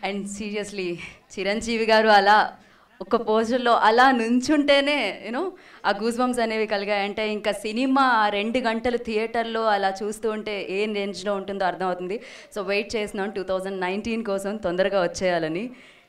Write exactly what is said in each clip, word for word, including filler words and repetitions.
And seriously Chiranjeevi గారు అలా ఒక పోస్టర్లో అలా నుంచుంటేనే యూనో ఆ గూస్ బంప్స్ అనేవి కలిగాయంటే ఇంకా సినిమా రెండు గంటలు థియేటర్లో అలా చూస్తూ ఉంటే ఏం రేంజ్లో ఉంటుందో అర్థమవుతుంది. సో వెయిట్ చేస్తున్నాం టూ థౌజండ్ నైన్టీన్ కోసం తొందరగా వచ్చేయాలని.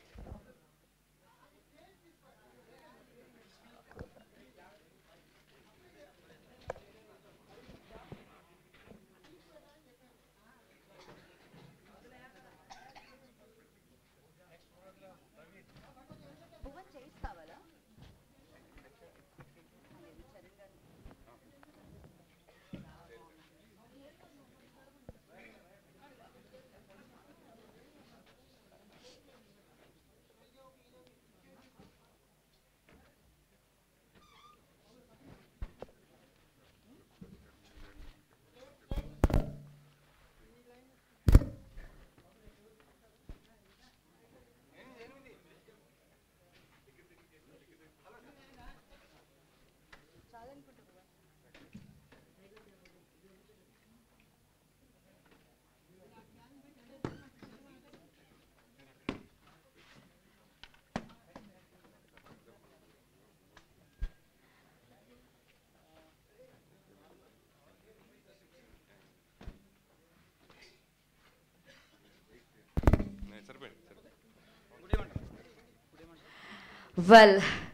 వెల్,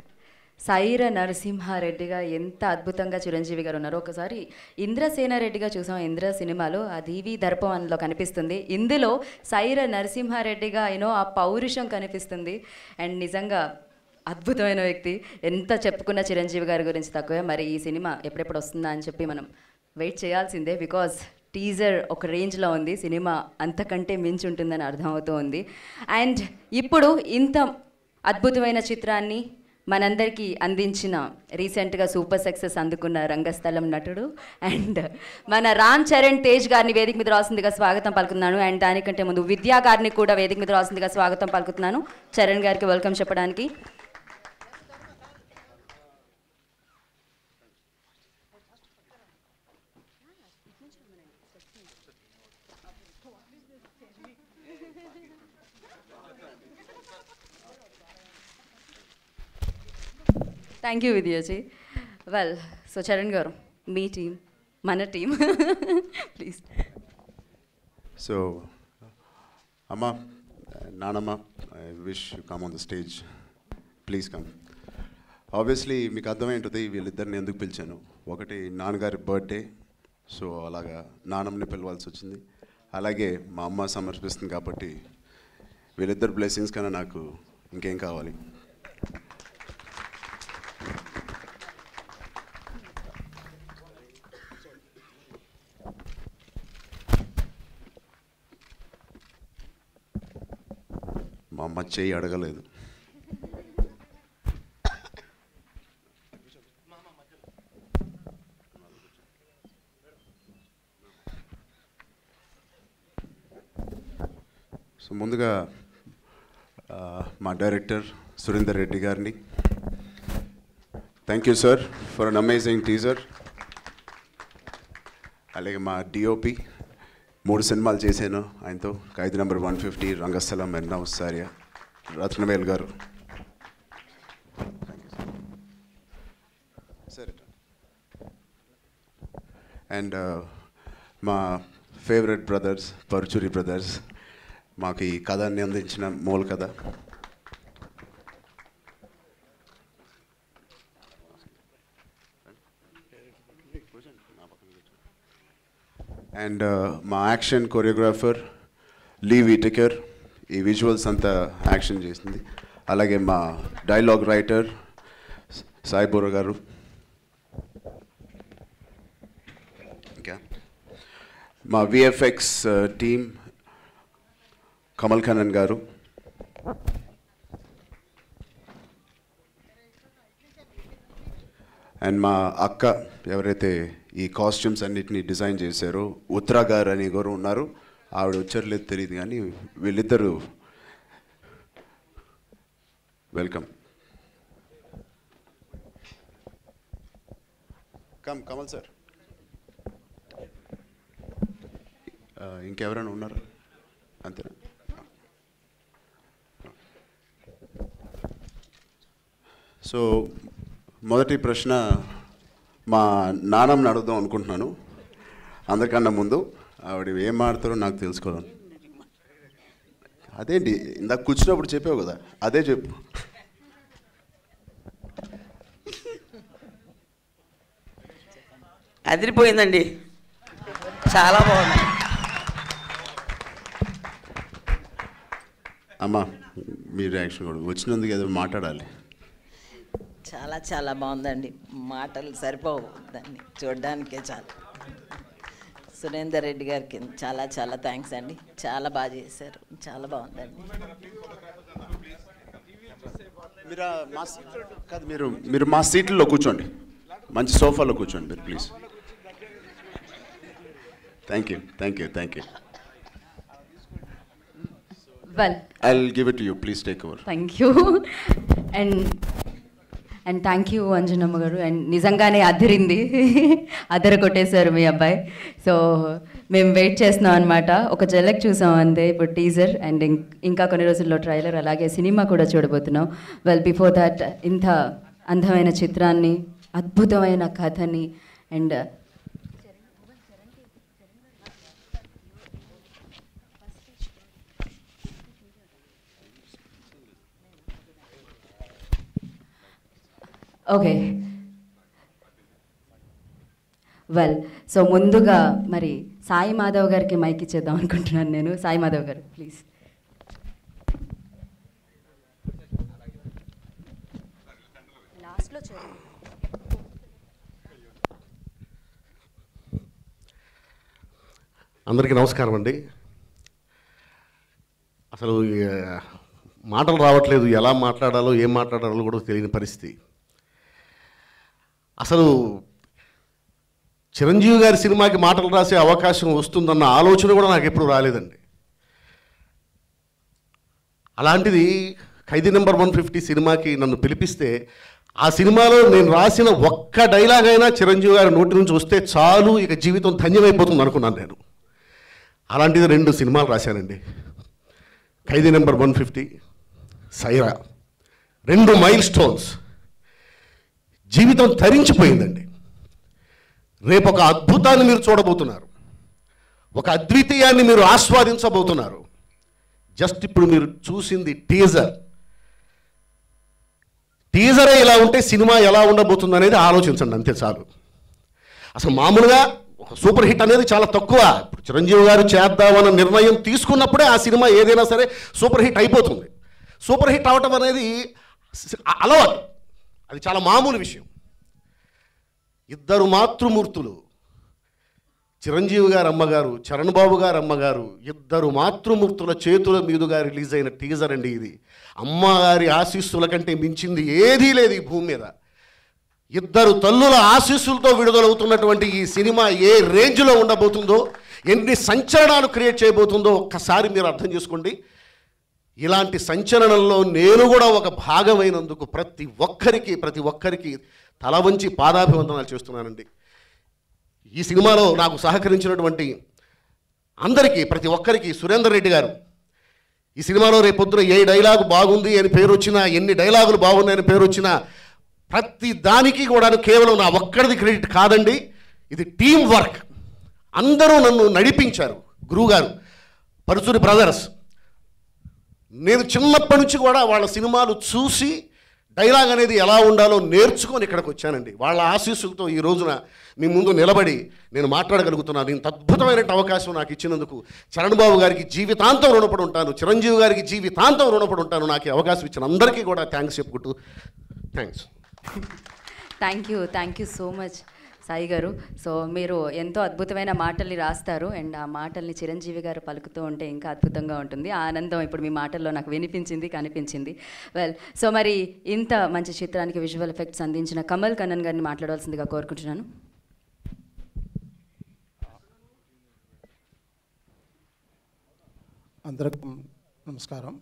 సైర నరసింహారెడ్డిగా ఎంత అద్భుతంగా చిరంజీవి గారు ఉన్నారు. ఒకసారి ఇంద్రసేనారెడ్డిగా చూసాం ఇంద్ర సినిమాలో, ఆ దీవి దర్పం అందులో కనిపిస్తుంది. ఇందులో సైర నరసింహారెడ్డిగా యూనో ఆ పౌరుషం కనిపిస్తుంది. అండ్ నిజంగా అద్భుతమైన వ్యక్తి. ఎంత చెప్పుకున్న చిరంజీవి గారి గురించి తక్కువే. మరి ఈ సినిమా ఎప్పుడెప్పుడు వస్తుందా అని చెప్పి మనం వెయిట్ చేయాల్సిందే. బికాజ్ టీజర్ ఒక రేంజ్లో ఉంది, సినిమా అంతకంటే మించి ఉంటుందని అర్థమవుతూ ఉంది. అండ్ ఇప్పుడు ఇంత అద్భుతమైన చిత్రాన్ని మనందరికీ అందించిన రీసెంట్గా సూపర్ సక్సెస్ అందుకున్న రంగస్థలం నటుడు అండ్ మన రామ్ చరణ్ తేజ్ గారిని వేదిక మీద రాసిందిగా స్వాగతం పలుకుతున్నాను. అండ్ దానికంటే ముందు విద్యా గారిని కూడా వేదిక మీద రాసిందిగా స్వాగతం పలుకుతున్నాను. చరణ్ గారికి వెల్కమ్ చెప్పడానికి. Thank you Vidyaji. Well, so Charan గారు, మీ టీం మన టీం ప్లీజ్. సో అమ్మ, నానమ్మ, I wish you come on the stage, please come. Obviously మీకు అర్థమైంటుంది వీళ్ళిద్దరిని ఎందుకు పిలిచాను. ఒకటి నాన్నగారి బర్త్డే, సో అలాగా నానమ్మని పిలవాల్సి వచ్చింది. అలాగే మా అమ్మ సమర్పిస్తుంది కాబట్టి వీళ్ళిద్దరు బ్లెస్సింగ్స్ కన్నా నాకు ఇంకేం కావాలి. మా అమ్మ చెయ్యి అడగలేదు. సో ముందుగా మా డైరెక్టర్ సురేందర్ రెడ్డి గారిని, thank you sir for an amazing teaser. అలాగే మా డిఓపి, మూడు సినిమాలు చేశాను ఆయనతో, Khaidi number one fifty, Rangasthalam, ఎన్నో సార్య, రత్నవేల్ గారు. సరే. అండ్ మా ఫేవరెట్ బ్రదర్స్ పరుచూరి బ్రదర్స్, మాకు ఈ కథని అందించిన మూల కథ. అండ్ మా యాక్షన్ కొరియోగ్రాఫర్ లీ విటకర్, ఈ విజువల్స్ అంతా యాక్షన్ చేసింది. అలాగే మా డైలాగ్ రైటర్ సాయిబోర గారు, ఇంకా మా విఎఫ్ఎక్స్ టీమ్ కమల్ ఖన్నన్ గారు, అండ్ మా అక్క ఎవరైతే ఈ కాస్ట్యూమ్స్ అన్నిటినీ డిజైన్ చేశారో ఉత్తరా గారు అని ఎవరు ఉన్నారు, ఆవిడ వచ్చారు లేదు తెలియదు కానీ వీళ్ళిద్దరూ వెల్కమ్. Come Kamal sir. ఇంకెవరైనా ఉన్నారు? అంతేనా? సో మొదటి ప్రశ్న మా నాన్నమ్మని అడుగుదాం అనుకుంటున్నాను. అందరికన్నా ముందు ఆవిడ ఏం మాడతారో నాకు తెలుసుకోవాలి. అదేంటి ఇందాక కూర్చున్నప్పుడు చెప్పావు కదా, అదే చెప్పు. అదిరిపోయిందండి, చాలా బాగుంది. అమ్మా మీ రియాక్షన్ కూడా వచ్చినందుకు ఏదో మాట్లాడాలి. చాలా చాలా బాగుందండి, మాటలు సరిపోవు దాన్ని చూడడానికే. చాలా సురేందర్ రెడ్డి గారికి చాలా చాలా థ్యాంక్స్ అండి, చాలా బాగా చేశారు, చాలా బాగుందండి. మీరు మా సీట్లో కాదు, మీరు మీరు మా సీట్లలో కూర్చోండి, మంచి సోఫాలో కూర్చోండి మీరు please. Thank you thank you thank you. Well I will give it to you, please take over. Thank you. And and thank you Anjanamma గారు. అండ్ నిజంగానే అదిరింది, అదర కొట్టేశారు మీ అబ్బాయి. సో మేము వెయిట్ చేస్తున్నాం అనమాట. ఒక జలక్ చూసాం అంతే, ఇప్పుడు టీజర్ అండ్ ఇంకా కొన్ని రోజుల్లో ట్రైలర్, అలాగే సినిమా కూడా చూడబోతున్నాం. వెల్ బిఫోర్ దట్ ఇంత అందమైన చిత్రాన్ని, అద్భుతమైన కథని అండ్ ఓకే వెల్ సో ముందుగా మరి సాయి మాధవ్ గారికి మైక్ ఇచ్చేద్దాం అనుకుంటున్నాను నేను. సాయి మాధవ్ గారు ప్లీజ్. అందరికీ నమస్కారం అండి. అసలు మాటలు రావట్లేదు, ఎలా మాట్లాడాలో ఏం మాట్లాడాలో కూడా తెలియని పరిస్థితి. అసలు చిరంజీవి గారి సినిమాకి మాటలు రాసే అవకాశం వస్తుందన్న ఆలోచన కూడా నాకు ఎప్పుడు రాలేదండి. అలాంటిది ఖైదీ నెంబర్ వన్ ఫిఫ్టీ సినిమాకి నన్ను పిలిపిస్తే ఆ సినిమాలో నేను రాసిన ఒక్క డైలాగ్ అయినా చిరంజీవి గారి నోటి నుంచి వస్తే చాలు, ఇక జీవితం ధన్యమైపోతుంది అనుకున్నాను నేను. అలాంటిది రెండు సినిమాలు రాశానండి, Khaidi number one fifty, Sye Raa. రెండు మైల్ స్టోన్స్. జీవితం తరించిపోయిందండి. రేపు ఒక అద్భుతాన్ని మీరు చూడబోతున్నారు, ఒక అద్వితీయాన్ని మీరు ఆస్వాదించబోతున్నారు. జస్ట్ ఇప్పుడు మీరు చూసింది టీజర్. టీజరే ఇలా ఉంటే సినిమా ఎలా ఉండబోతుంది అనేది ఆలోచించండి, అంతే చాలు. అసలు మామూలుగా ఒక సూపర్ హిట్ అనేది చాలా తక్కువ. ఇప్పుడు చిరంజీవి గారు చేద్దామన్న నిర్ణయం తీసుకున్నప్పుడే ఆ సినిమా ఏదైనా సరే సూపర్ హిట్ అయిపోతుంది. సూపర్ హిట్ అవటం అనేది అలవాటు, అది చాలా మామూలు విషయం. ఇద్దరు మాతృమూర్తులు, చిరంజీవి గారు అమ్మగారు, చరణ్ బాబు గారు అమ్మగారు, ఇద్దరు మాతృమూర్తుల చేతుల మీదుగా రిలీజ్ అయిన టీజర్ అండి ఇది. అమ్మగారి ఆశీస్సుల కంటే మించింది ఏదీ లేదు ఈ భూమి మీద. ఇద్దరు తల్లుల ఆశీస్సులతో విడుదలవుతున్నటువంటి ఈ సినిమా ఏ రేంజ్లో ఉండబోతుందో, ఎన్ని సంచలనాలు క్రియేట్ చేయబోతుందో ఒక్కసారి మీరు అర్థం చేసుకోండి. ఇలాంటి సంచలనంలో నేను కూడా ఒక భాగమైనందుకు ప్రతి ఒక్కరికి ప్రతి ఒక్కరికి తల వంచి పాదాభివందనాలు చేస్తున్నానండి. ఈ సినిమాలో నాకు సహకరించినటువంటి అందరికీ, ప్రతి ఒక్కరికి, సురేందర్ రెడ్డి గారు ఈ సినిమాలో రేపొద్దున ఏ డైలాగు బాగుంది అని పేరు వచ్చినా, ఎన్ని డైలాగులు బాగున్నాయని పేరు వచ్చినా, ప్రతి దానికి కూడా కేవలం నా ఒక్కడిది క్రెడిట్ కాదండి, ఇది టీం వర్క్. అందరూ నన్ను నడిపించారు. గురువుగారు, పరుచూరి బ్రదర్స్, నేను చిన్నప్పటి నుంచి కూడా వాళ్ళ సినిమాలు చూసి డైలాగ్ అనేది ఎలా ఉండాలో నేర్చుకొని ఇక్కడికి వచ్చానండి. వాళ్ళ ఆశీస్సులతో ఈ రోజున మీ ముందు నిలబడి నేను మాట్లాడగలుగుతున్నాను. ఇంత అద్భుతమైన అవకాశం నాకు ఇచ్చినందుకు చరణ్ బాబు గారికి జీవితాంతం రుణపడి ఉంటాను, చిరంజీవి గారికి జీవితాంతం రుణపడి ఉంటాను. నాకు ఈ అవకాశం ఇచ్చిన అందరికీ కూడా థ్యాంక్స్ చెప్పుకుంటూ thanks. Thank you thank you so much Sai గారు. సో మీరు ఎంతో అద్భుతమైన మాటల్ని రాస్తారు అండ్ ఆ మాటల్ని చిరంజీవి గారు పలుకుతూ ఉంటే ఇంకా అద్భుతంగా ఉంటుంది. ఆ ఆనందం ఇప్పుడు మీ మాటల్లో నాకు వినిపించింది, కనిపించింది. వెల్ సో మరి ఇంత మంచి చిత్రానికి విజువల్ ఎఫెక్ట్స్ అందించిన కమల్ కన్నన్ గారిని మాట్లాడవలసిందిగా కోరుకుంటున్నాను. అందరికీ నమస్కారం.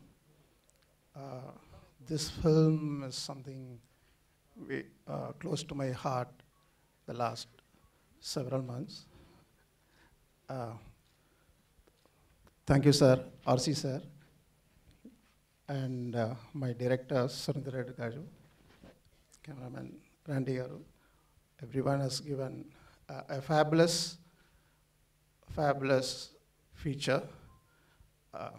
This film is something close to my heart the last several months. Uh, thank you, sir, R C sir, and uh, my director, Surendra Reddy Garu, cameraman Randy Garu. Everyone has given uh, a fabulous, fabulous feature. Uh,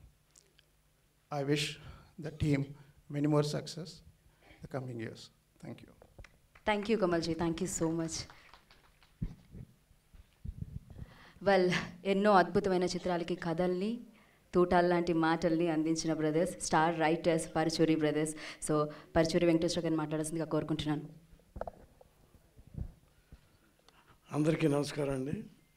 I wish the team many more success in the coming years. Thank you. Thank you Kamalji, thank you so much. Well, ఎన్నో అద్భుతమైన చిత్రాలకి కథల్ని, తూటాల్లాంటి మాటల్ని అందించిన brothers, star writers Paruchuri brothers. So Paruchuri Venkateswara గారిని మాట్లాడాల్సిందిగా కోరుకుంటున్నాను. అందరికీ నమస్కారం అండి.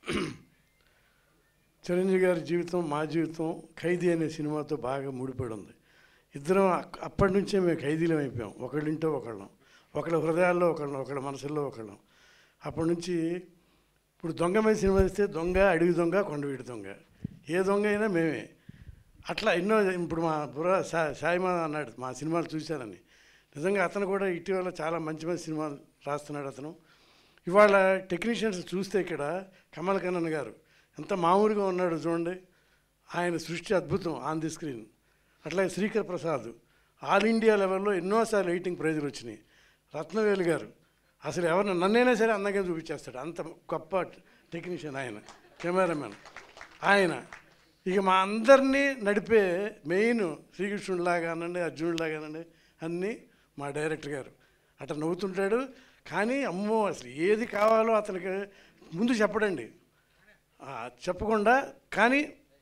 చిరంజీవి గారి జీవితం, మా జీవితం ఖైదీ అనే సినిమాతో బాగా ముడిపడి ఉంది. ఇద్దరం అప్పటి నుంచే మేము ఖైదీలం అయిపోయాం. ఒకళ్ళింటో ఒకళ్ళం, ఒకళ్ళ హృదయాల్లో ఒకళ్ళం, ఒకళ్ళ మనసుల్లో ఒకళ్ళం. అప్పటి నుంచి ఇప్పుడు దొంగ మీద సినిమా ఇస్తే దొంగ, అడవి దొంగ, కొండవీడి దొంగ, ఏ దొంగ అయినా మేమే. అట్లా ఎన్నో. ఇప్పుడు మా బుర్ర సా సాయిమా అన్నాడు మా సినిమాలు చూశానని. నిజంగా అతను కూడా ఇటీవల చాలా మంచి మంచి సినిమాలు రాస్తున్నాడు అతను. ఇవాళ టెక్నీషియన్స్ చూస్తే ఇక్కడ కమల్ కన్నన్ గారు ఎంత మామూలుగా ఉన్నాడు చూడండి. ఆయన సృష్టి అద్భుతం ఆన్ ది స్క్రీన్. అట్లాగే శ్రీకర్ ప్రసాద్ ఆల్ ఇండియా లెవెల్లో ఎన్నోసార్లు ఎయిటింగ్ ప్రైజులు వచ్చినాయి. రత్నవేలు గారు అసలు ఎవరిని నన్నైనా సరే అందంగా చూపించేస్తాడు, అంత గొప్ప టెక్నీషియన్ ఆయన, కెమెరామెన్ ఆయన. ఇక మా అందరినీ నడిపే మెయిన్ శ్రీకృష్ణుడిలాగా అనండి, అర్జునుడిలాగా అనండి, అన్నీ మా డైరెక్టర్ గారు. అట్లా నవ్వుతుంటాడు. కానీ అమ్మో అసలు ఏది కావాలో అతనికి ముందు చెప్పడండి, చెప్పకుండా. కానీ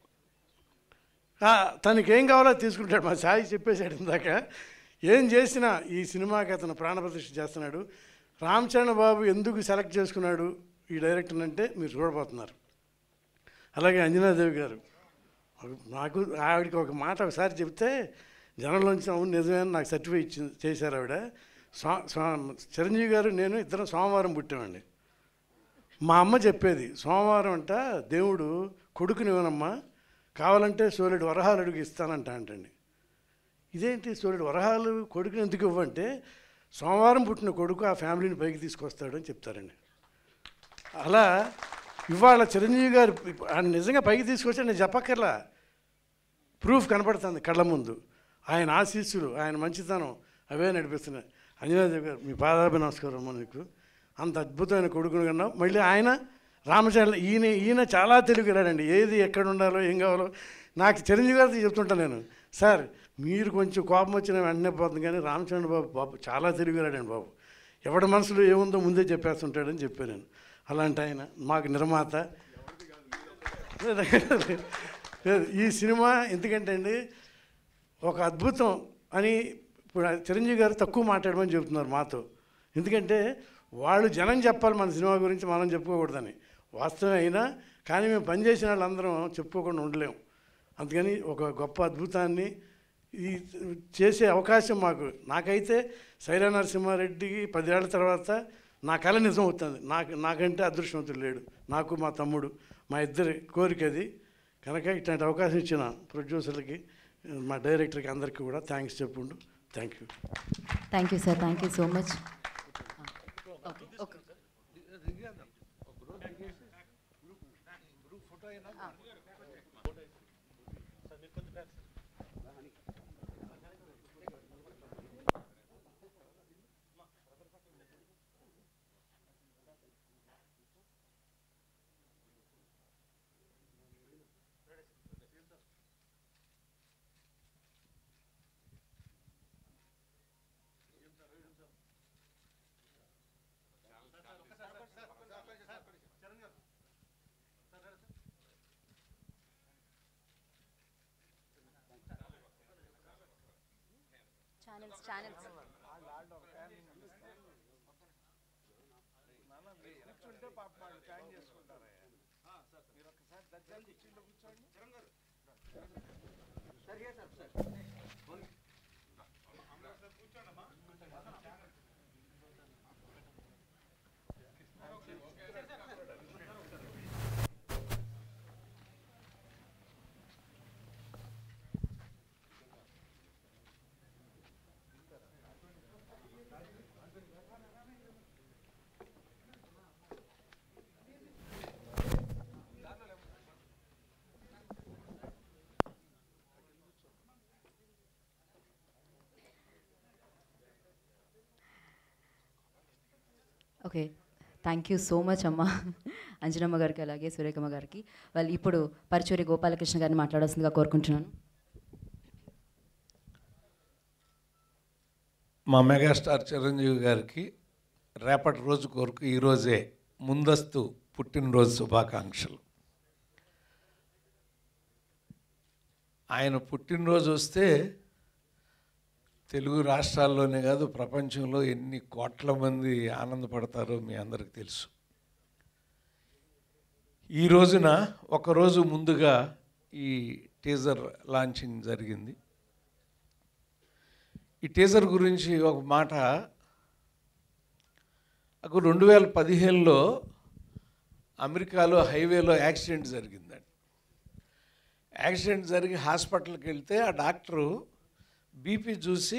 తనకి ఏం కావాలో తీసుకుంటాడు. మా సాయి చెప్పేశాడు ఇందాక. ఏం చేసినా ఈ సినిమాకి అతను ప్రాణప్రతిష్ఠ చేస్తున్నాడు. రామ్ చరణ్ బాబు ఎందుకు సెలెక్ట్ చేసుకున్నాడు ఈ డైరెక్టర్ అంటే మీరు చూడబోతున్నారు. అలాగే అంజనాదేవి గారు, నాకు ఆవిడకి ఒక మాట ఒకసారి చెప్తే జనంలోంచి అవును నిజమే నాకు సర్టిఫికేట్ ఇచ్చి చేశారు ఆవిడ. స్వా స్వా చిరంజీవి గారు నేను ఇద్దరం సోమవారం పుట్టామండి. మా అమ్మ చెప్పేది సోమవారం అంట దేవుడు కొడుకునివ్వనమ్మా, కావాలంటే సోలేడు వరహాలు అడుగు ఇస్తానంట అంటండి. ఇదేంటి సోలేడు వరహాలు కొడుకుని ఎందుకు ఇవ్వంటే సోమవారం పుట్టిన కొడుకు ఆ ఫ్యామిలీని పైకి తీసుకొస్తాడు అని చెప్తారండి. అలా ఇవాళ చిరంజీవి గారు ఆయన నిజంగా పైకి తీసుకొచ్చి నేను చెప్పక్కర్లా, ప్రూఫ్ కనపడుతుంది కళ్ళ ముందు. ఆయన ఆశీస్సులు, ఆయన మంచితనం అవే నడిపిస్తున్నాయి. అంజనాదేవి గారు మీ పాదాభి నమస్కారం అమ్మ, నీకు అంత అద్భుతమైన కొడుకుని కన్నావు. మళ్ళీ ఆయన రామచంద్ర ఈయన ఈయన చాలా తెలివిరాడండి. ఏది ఎక్కడ ఉండాలో ఏం కావాలో నాకు చిరంజీవి గారితో చెప్తుంటాను నేను, సార్ మీరు కొంచెం కోపం వచ్చిన వెంటనే పోతుంది, కానీ రామచంద్ర బాబు బాబు చాలా తెలివిరాడండి బాబు, ఎవరి మనసులో ఏముందో ముందే చెప్పేస్తుంటాడని చెప్పాను నేను. అలాంటి ఆయన మాకు నిర్మాత. ఈ సినిమా ఎందుకంటే అండి ఒక అద్భుతం అని ఇప్పుడు చిరంజీవి గారు తక్కువ మాట్లాడమని చెబుతున్నారు మాతో. ఎందుకంటే వాళ్ళు జనం చెప్పాలి మన సినిమా గురించి, మనం చెప్పుకోకూడదని. వాస్తవం అయినా కానీ మేము పనిచేసిన వాళ్ళందరం చెప్పుకోకుండా ఉండలేము. అందుకని ఒక గొప్ప అద్భుతాన్ని ఈ చేసే అవకాశం మాకు, నాకైతే సైరా నరసింహారెడ్డికి పదేళ్ల తర్వాత నా కళ నిజం అవుతుంది. నాకు నాకంటే అదృష్టవంతుడు లేడు, నాకు మా తమ్ముడు, మా ఇద్దరి కోరిక అది. కనుక ఇట్లాంటి అవకాశం ఇచ్చిన ప్రొడ్యూసర్లకి, మా డైరెక్టర్కి అందరికీ కూడా థ్యాంక్స్ చెప్పుండు. Thank you. Thank you sir, thank you so much. Okay okay channels channels okay, thank you so much అమ్మ, అంజనమ్మ గారికి అలాగే సురేఖమ్మ గారికి. వాళ్ళు ఇప్పుడు పరుచూరి గోపాలకృష్ణ గారిని మాట్లాడాల్సిందిగా కోరుకుంటున్నాను. మా మెగాస్టార్ చిరంజీవి గారికి రేపటి రోజు కొరకు ఈరోజే ముందస్తు పుట్టినరోజు శుభాకాంక్షలు. ఆయన పుట్టినరోజు వస్తే తెలుగు రాష్ట్రాల్లోనే కాదు ప్రపంచంలో ఎన్ని కోట్ల మంది ఆనందపడతారో మీ అందరికీ తెలుసు. ఈ రోజున ఒకరోజు ముందుగా ఈ టీజర్ లాంచింగ్ జరిగింది. ఈ టీజర్ గురించి ఒక మాట, నాకు రెండు వేల పదిహేనులో అమెరికాలో హైవేలో యాక్సిడెంట్ జరిగిందండి. యాక్సిడెంట్ జరిగి హాస్పిటల్కి వెళ్తే ఆ డాక్టరు బీపీ చూసి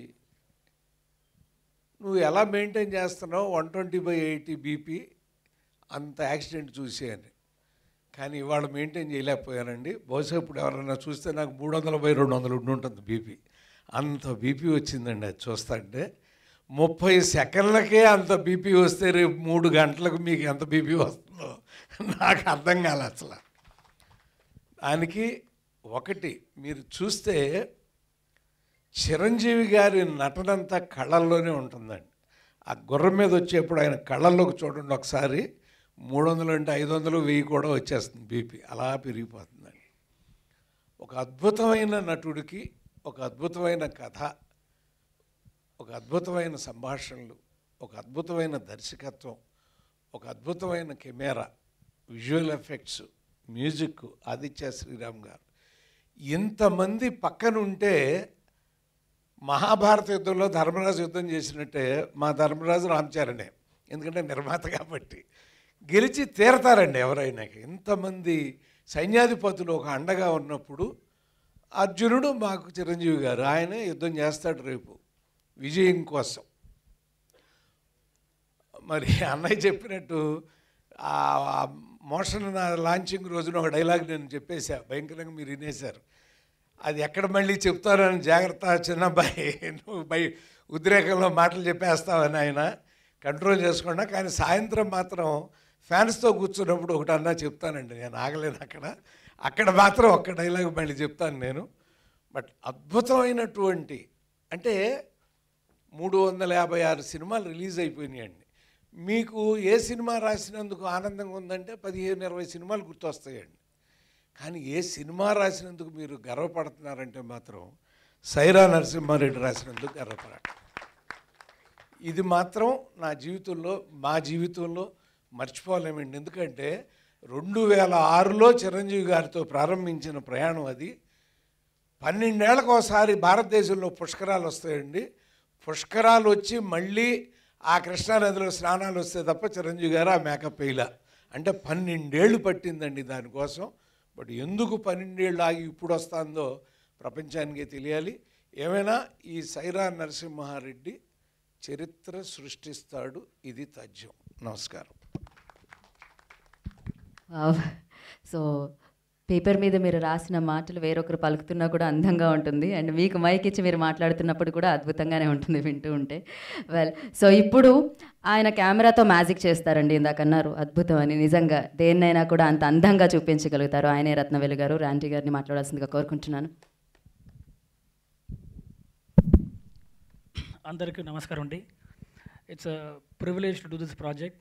నువ్వు ఎలా మెయింటైన్ చేస్తున్నావు one twenty by eighty BP అంత యాక్సిడెంట్ చూసి అని. కానీ ఇవాళ మెయింటైన్ చేయలేకపోయానండి. బహుశా ఇప్పుడు ఎవరైనా చూస్తే నాకు మూడు వందల బై రెండు వందలు ఉండుంటుంది బీపీ. అంత బీపీ వచ్చిందండి. అది చూస్తుంటే ముప్పై సెకండ్లకే అంత బీపీ వస్తే రేపు మూడు గంటలకు మీకు ఎంత బీపీ వస్తుందో నాకు అర్థం కాలే అసలు. దానికి ఒకటి మీరు చూస్తే చిరంజీవి గారి నటనంతా కళ్ళల్లోనే ఉంటుందండి. ఆ గుర్రం మీద వచ్చేప్పుడు ఆయన కళ్ళల్లోకి చూడండి ఒకసారి, మూడు వందలు అంటే ఐదు వందలు వెయ్యి కూడా వచ్చేస్తుంది బీపీ, అలా పెరిగిపోతుందండి. ఒక అద్భుతమైన నటుడికి ఒక అద్భుతమైన కథ, ఒక అద్భుతమైన సంభాషణలు, ఒక అద్భుతమైన దర్శకత్వం, ఒక అద్భుతమైన camera, visual effects, music Aditya Sriram గారు, ఇంతమంది పక్కన ఉంటే మహాభారత యుద్ధంలో ధర్మరాజు యుద్ధం చేసినట్టే మా ధర్మరాజు రామచరణే, ఎందుకంటే నిర్మాత కాబట్టి గెలిచి తీరతారండి ఎవరైనా. ఇంతమంది సైన్యాధిపతులు ఒక అండగా ఉన్నప్పుడు అర్జునుడు మాకు చిరంజీవి గారు, ఆయనే యుద్ధం చేస్తాడు రేపు విజయం కోసం. మరి అన్నయ్య చెప్పినట్టు ఆ మోషన్ లాంచింగ్ రోజున ఒక డైలాగ్ నేను చెప్పేశా, భయంకరంగా మీరు వినేశారు. అది ఎక్కడ మళ్ళీ చెప్తారని జాగ్రత్త చిన్నబ్బాయి, నువ్వు బై ఉద్రేకంలో మాటలు చెప్పేస్తావని ఆయన కంట్రోల్ చేసుకున్నా. కానీ సాయంత్రం మాత్రం ఫ్యాన్స్తో కూర్చున్నప్పుడు ఒకటి అన్నా చెప్తానండి, నేను ఆగలేను అక్కడ అక్కడ మాత్రం ఒక్క డైలాగ్ మళ్ళీ చెప్తాను నేను. బట్ అద్భుతమైనటువంటి, అంటే మూడు వందల యాభై ఆరు సినిమాలు రిలీజ్ అయిపోయినాయండి. మీకు ఏ సినిమా రాసినందుకు ఆనందంగా ఉందంటే పదిహేను ఇరవై సినిమాలు గుర్తొస్తాయండి. కానీ ఏ సినిమా రాసినందుకు మీరు గర్వపడుతున్నారంటే మాత్రం సైరా నరసింహారెడ్డి రాసినందుకు గర్వపడాలి. ఇది మాత్రం నా జీవితంలో, మా జీవితంలో మర్చిపోలేమండి. ఎందుకంటే రెండు వేల ఆరులో చిరంజీవి గారితో ప్రారంభించిన ప్రయాణం అది. పన్నెండేళ్లకు ఒకసారి భారతదేశంలో పుష్కరాలు వస్తాయండి. పుష్కరాలు వచ్చి మళ్ళీ ఆ కృష్ణానదిలో స్నానాలు వస్తే తప్ప చిరంజీవి గారు ఆ మేకప్ వేయలా. అంటే పన్నెండేళ్ళు పట్టిందండి దానికోసం. బట్ ఎందుకు పన్నెండేళ్ళు ఆగి ఇప్పుడు వస్తుందో ప్రపంచానికే తెలియాలి. ఏమైనా ఈ సైరా నరసింహారెడ్డి చరిత్ర సృష్టిస్తాడు, ఇది తథ్యం. నమస్కారం. సో పేపర్ మీద మీరు రాసిన మాటలు వేరొకరు పలుకుతున్నా కూడా అందంగా ఉంటుంది, అండ్ మీకు మైక్ ఇచ్చి మీరు మాట్లాడుతున్నప్పుడు కూడా అద్భుతంగానే ఉంటుంది వింటూ ఉంటే. వెల్, సో ఇప్పుడు ఆయన కెమెరాతో మ్యాజిక్ చేస్తారండి, ఇందాక అన్నారు అద్భుతం అని. నిజంగా దేన్నైనా కూడా అంత అందంగా చూపించగలుగుతారు. ఆయనే రత్నవేలు గారు. రాంటి గారిని మాట్లాడాల్సిందిగా కోరుకుంటున్నాను. అందరికీ నమస్కారం అండి. It's a privilege to do this project.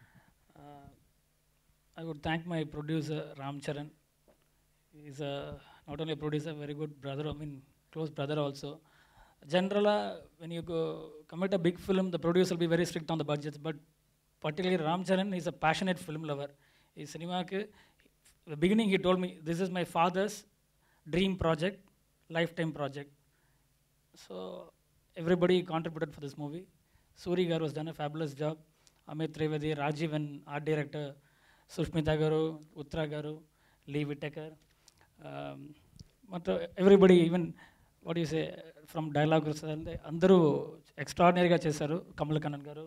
I would thank my producer Ram Charan. He's a, not only a producer, very good brother, I mean close brother also. Generally, when you go commit a big film, the producer will be very strict on the budgets, but particularly Ram Charan is a passionate film lover. In cinema, the beginning he told me, this is my father's dream project, lifetime project. So everybody contributed for this movie. Suri Garu has done a fabulous job. Amit Trivedi, Rajiv and art director, Sushmita Garu, Uttara Garu, Lee Whittaker. Um, but uh, everybody, even what do you say, from dialogue, అందరూ ఎక్స్ట్రాడినరీగా చేశారు. కమల్ కన్నన్ గారు,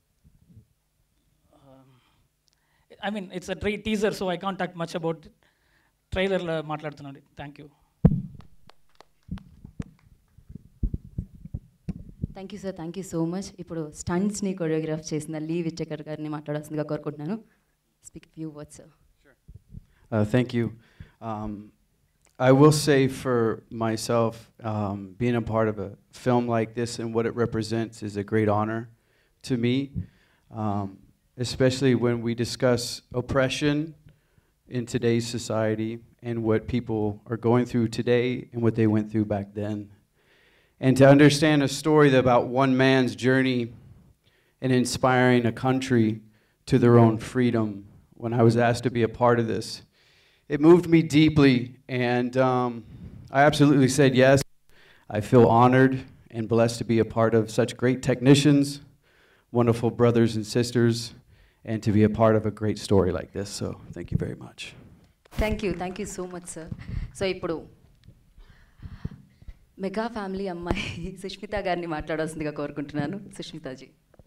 I mean it's a try teaser, so I can't talk much about it. ట్రైలర్లో మాట్లాడుతున్నాను. Thank you. Thank you sir, thank you so much. ఇప్పుడు స్టంట్స్ని choreograph చేసిన Lee Whittaker గారిని మాట్లాడాల్సిందిగా కోరుకుంటున్నాను. Speak few words sir. Uh, thank you. Um, I will say for myself, um, being a part of a film like this and what it represents is a great honor to me, um, especially when we discuss oppression in today's society and what people are going through today and what they went through back then. And to understand a story about one man's journey in inspiring a country to their own freedom, when I was asked to be a part of this, it moved me deeply, and um, I absolutely said yes. I feel honored and blessed to be a part of such great technicians, wonderful brothers and sisters, and to be a part of a great story like this. So thank you very much. Thank you, thank you so much sir. So ఇప్పుడు mega family అమ్మాయి సుష్మిత గారిని మాట్లాడాల్సిందిగా కోరుకుంటున్నాను. Sushmitaji.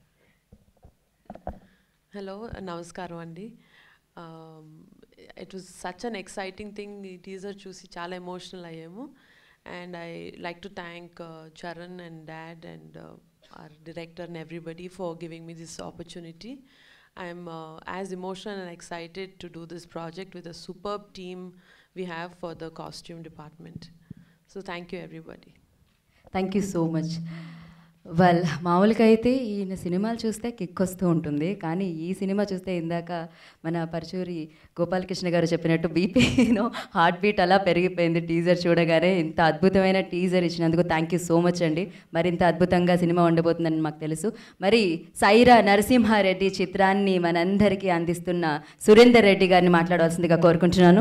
Hello, నమస్కారం అండి. It was such an exciting thing. ఈ teaser చూసి చాలా ఎమోషనల్ అయ్యాము. And I like to thank Charan and dad and our director and everybody for giving me this opportunity. I'm uh, as emotional and excited to do this project with a superb team we have for the costume department. So thank you everybody. Thank you so much. Well, మామూలుగా అయితే ఈయన సినిమాలు చూస్తే kick వస్తూ ఉంటుంది, కానీ ఈ cinema చూస్తే ఇందాక మన పరచూరి గోపాలకృష్ణ గారు చెప్పినట్టు బీపీనో హార్ట్ బీట్ అలా పెరిగిపోయింది టీజర్ చూడగానే. ఇంత అద్భుతమైన టీజర్ ఇచ్చినందుకు థ్యాంక్ యూ సో మచ్ అండి. మరింత అద్భుతంగా సినిమా ఉండబోతుందని మాకు తెలుసు. మరి సైరా నరసింహారెడ్డి చిత్రాన్ని మనందరికీ అందిస్తున్న సురేందర్ రెడ్డి గారిని మాట్లాడాల్సిందిగా కోరుకుంటున్నాను.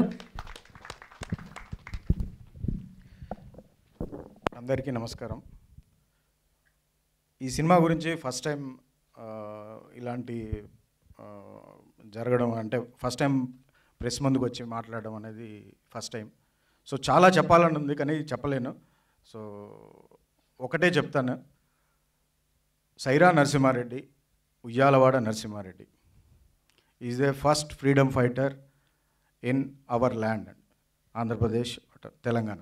అందరికీ నమస్కారం. ఈ సినిమా గురించి ఫస్ట్ టైం ఇలాంటి జరగడం అంటే ఫస్ట్ టైం ప్రెస్ ముందుకు వచ్చి మాట్లాడడం అనేది ఫస్ట్ టైం. సో చాలా చెప్పాలని ఉంది కానీ చెప్పలేను. సో ఒకటే చెప్తాను, Sye Raa Narasimha Reddy, Uyyalawada Narasimha Reddy is a first freedom fighter in our land, Andhra Pradesh, Telangana.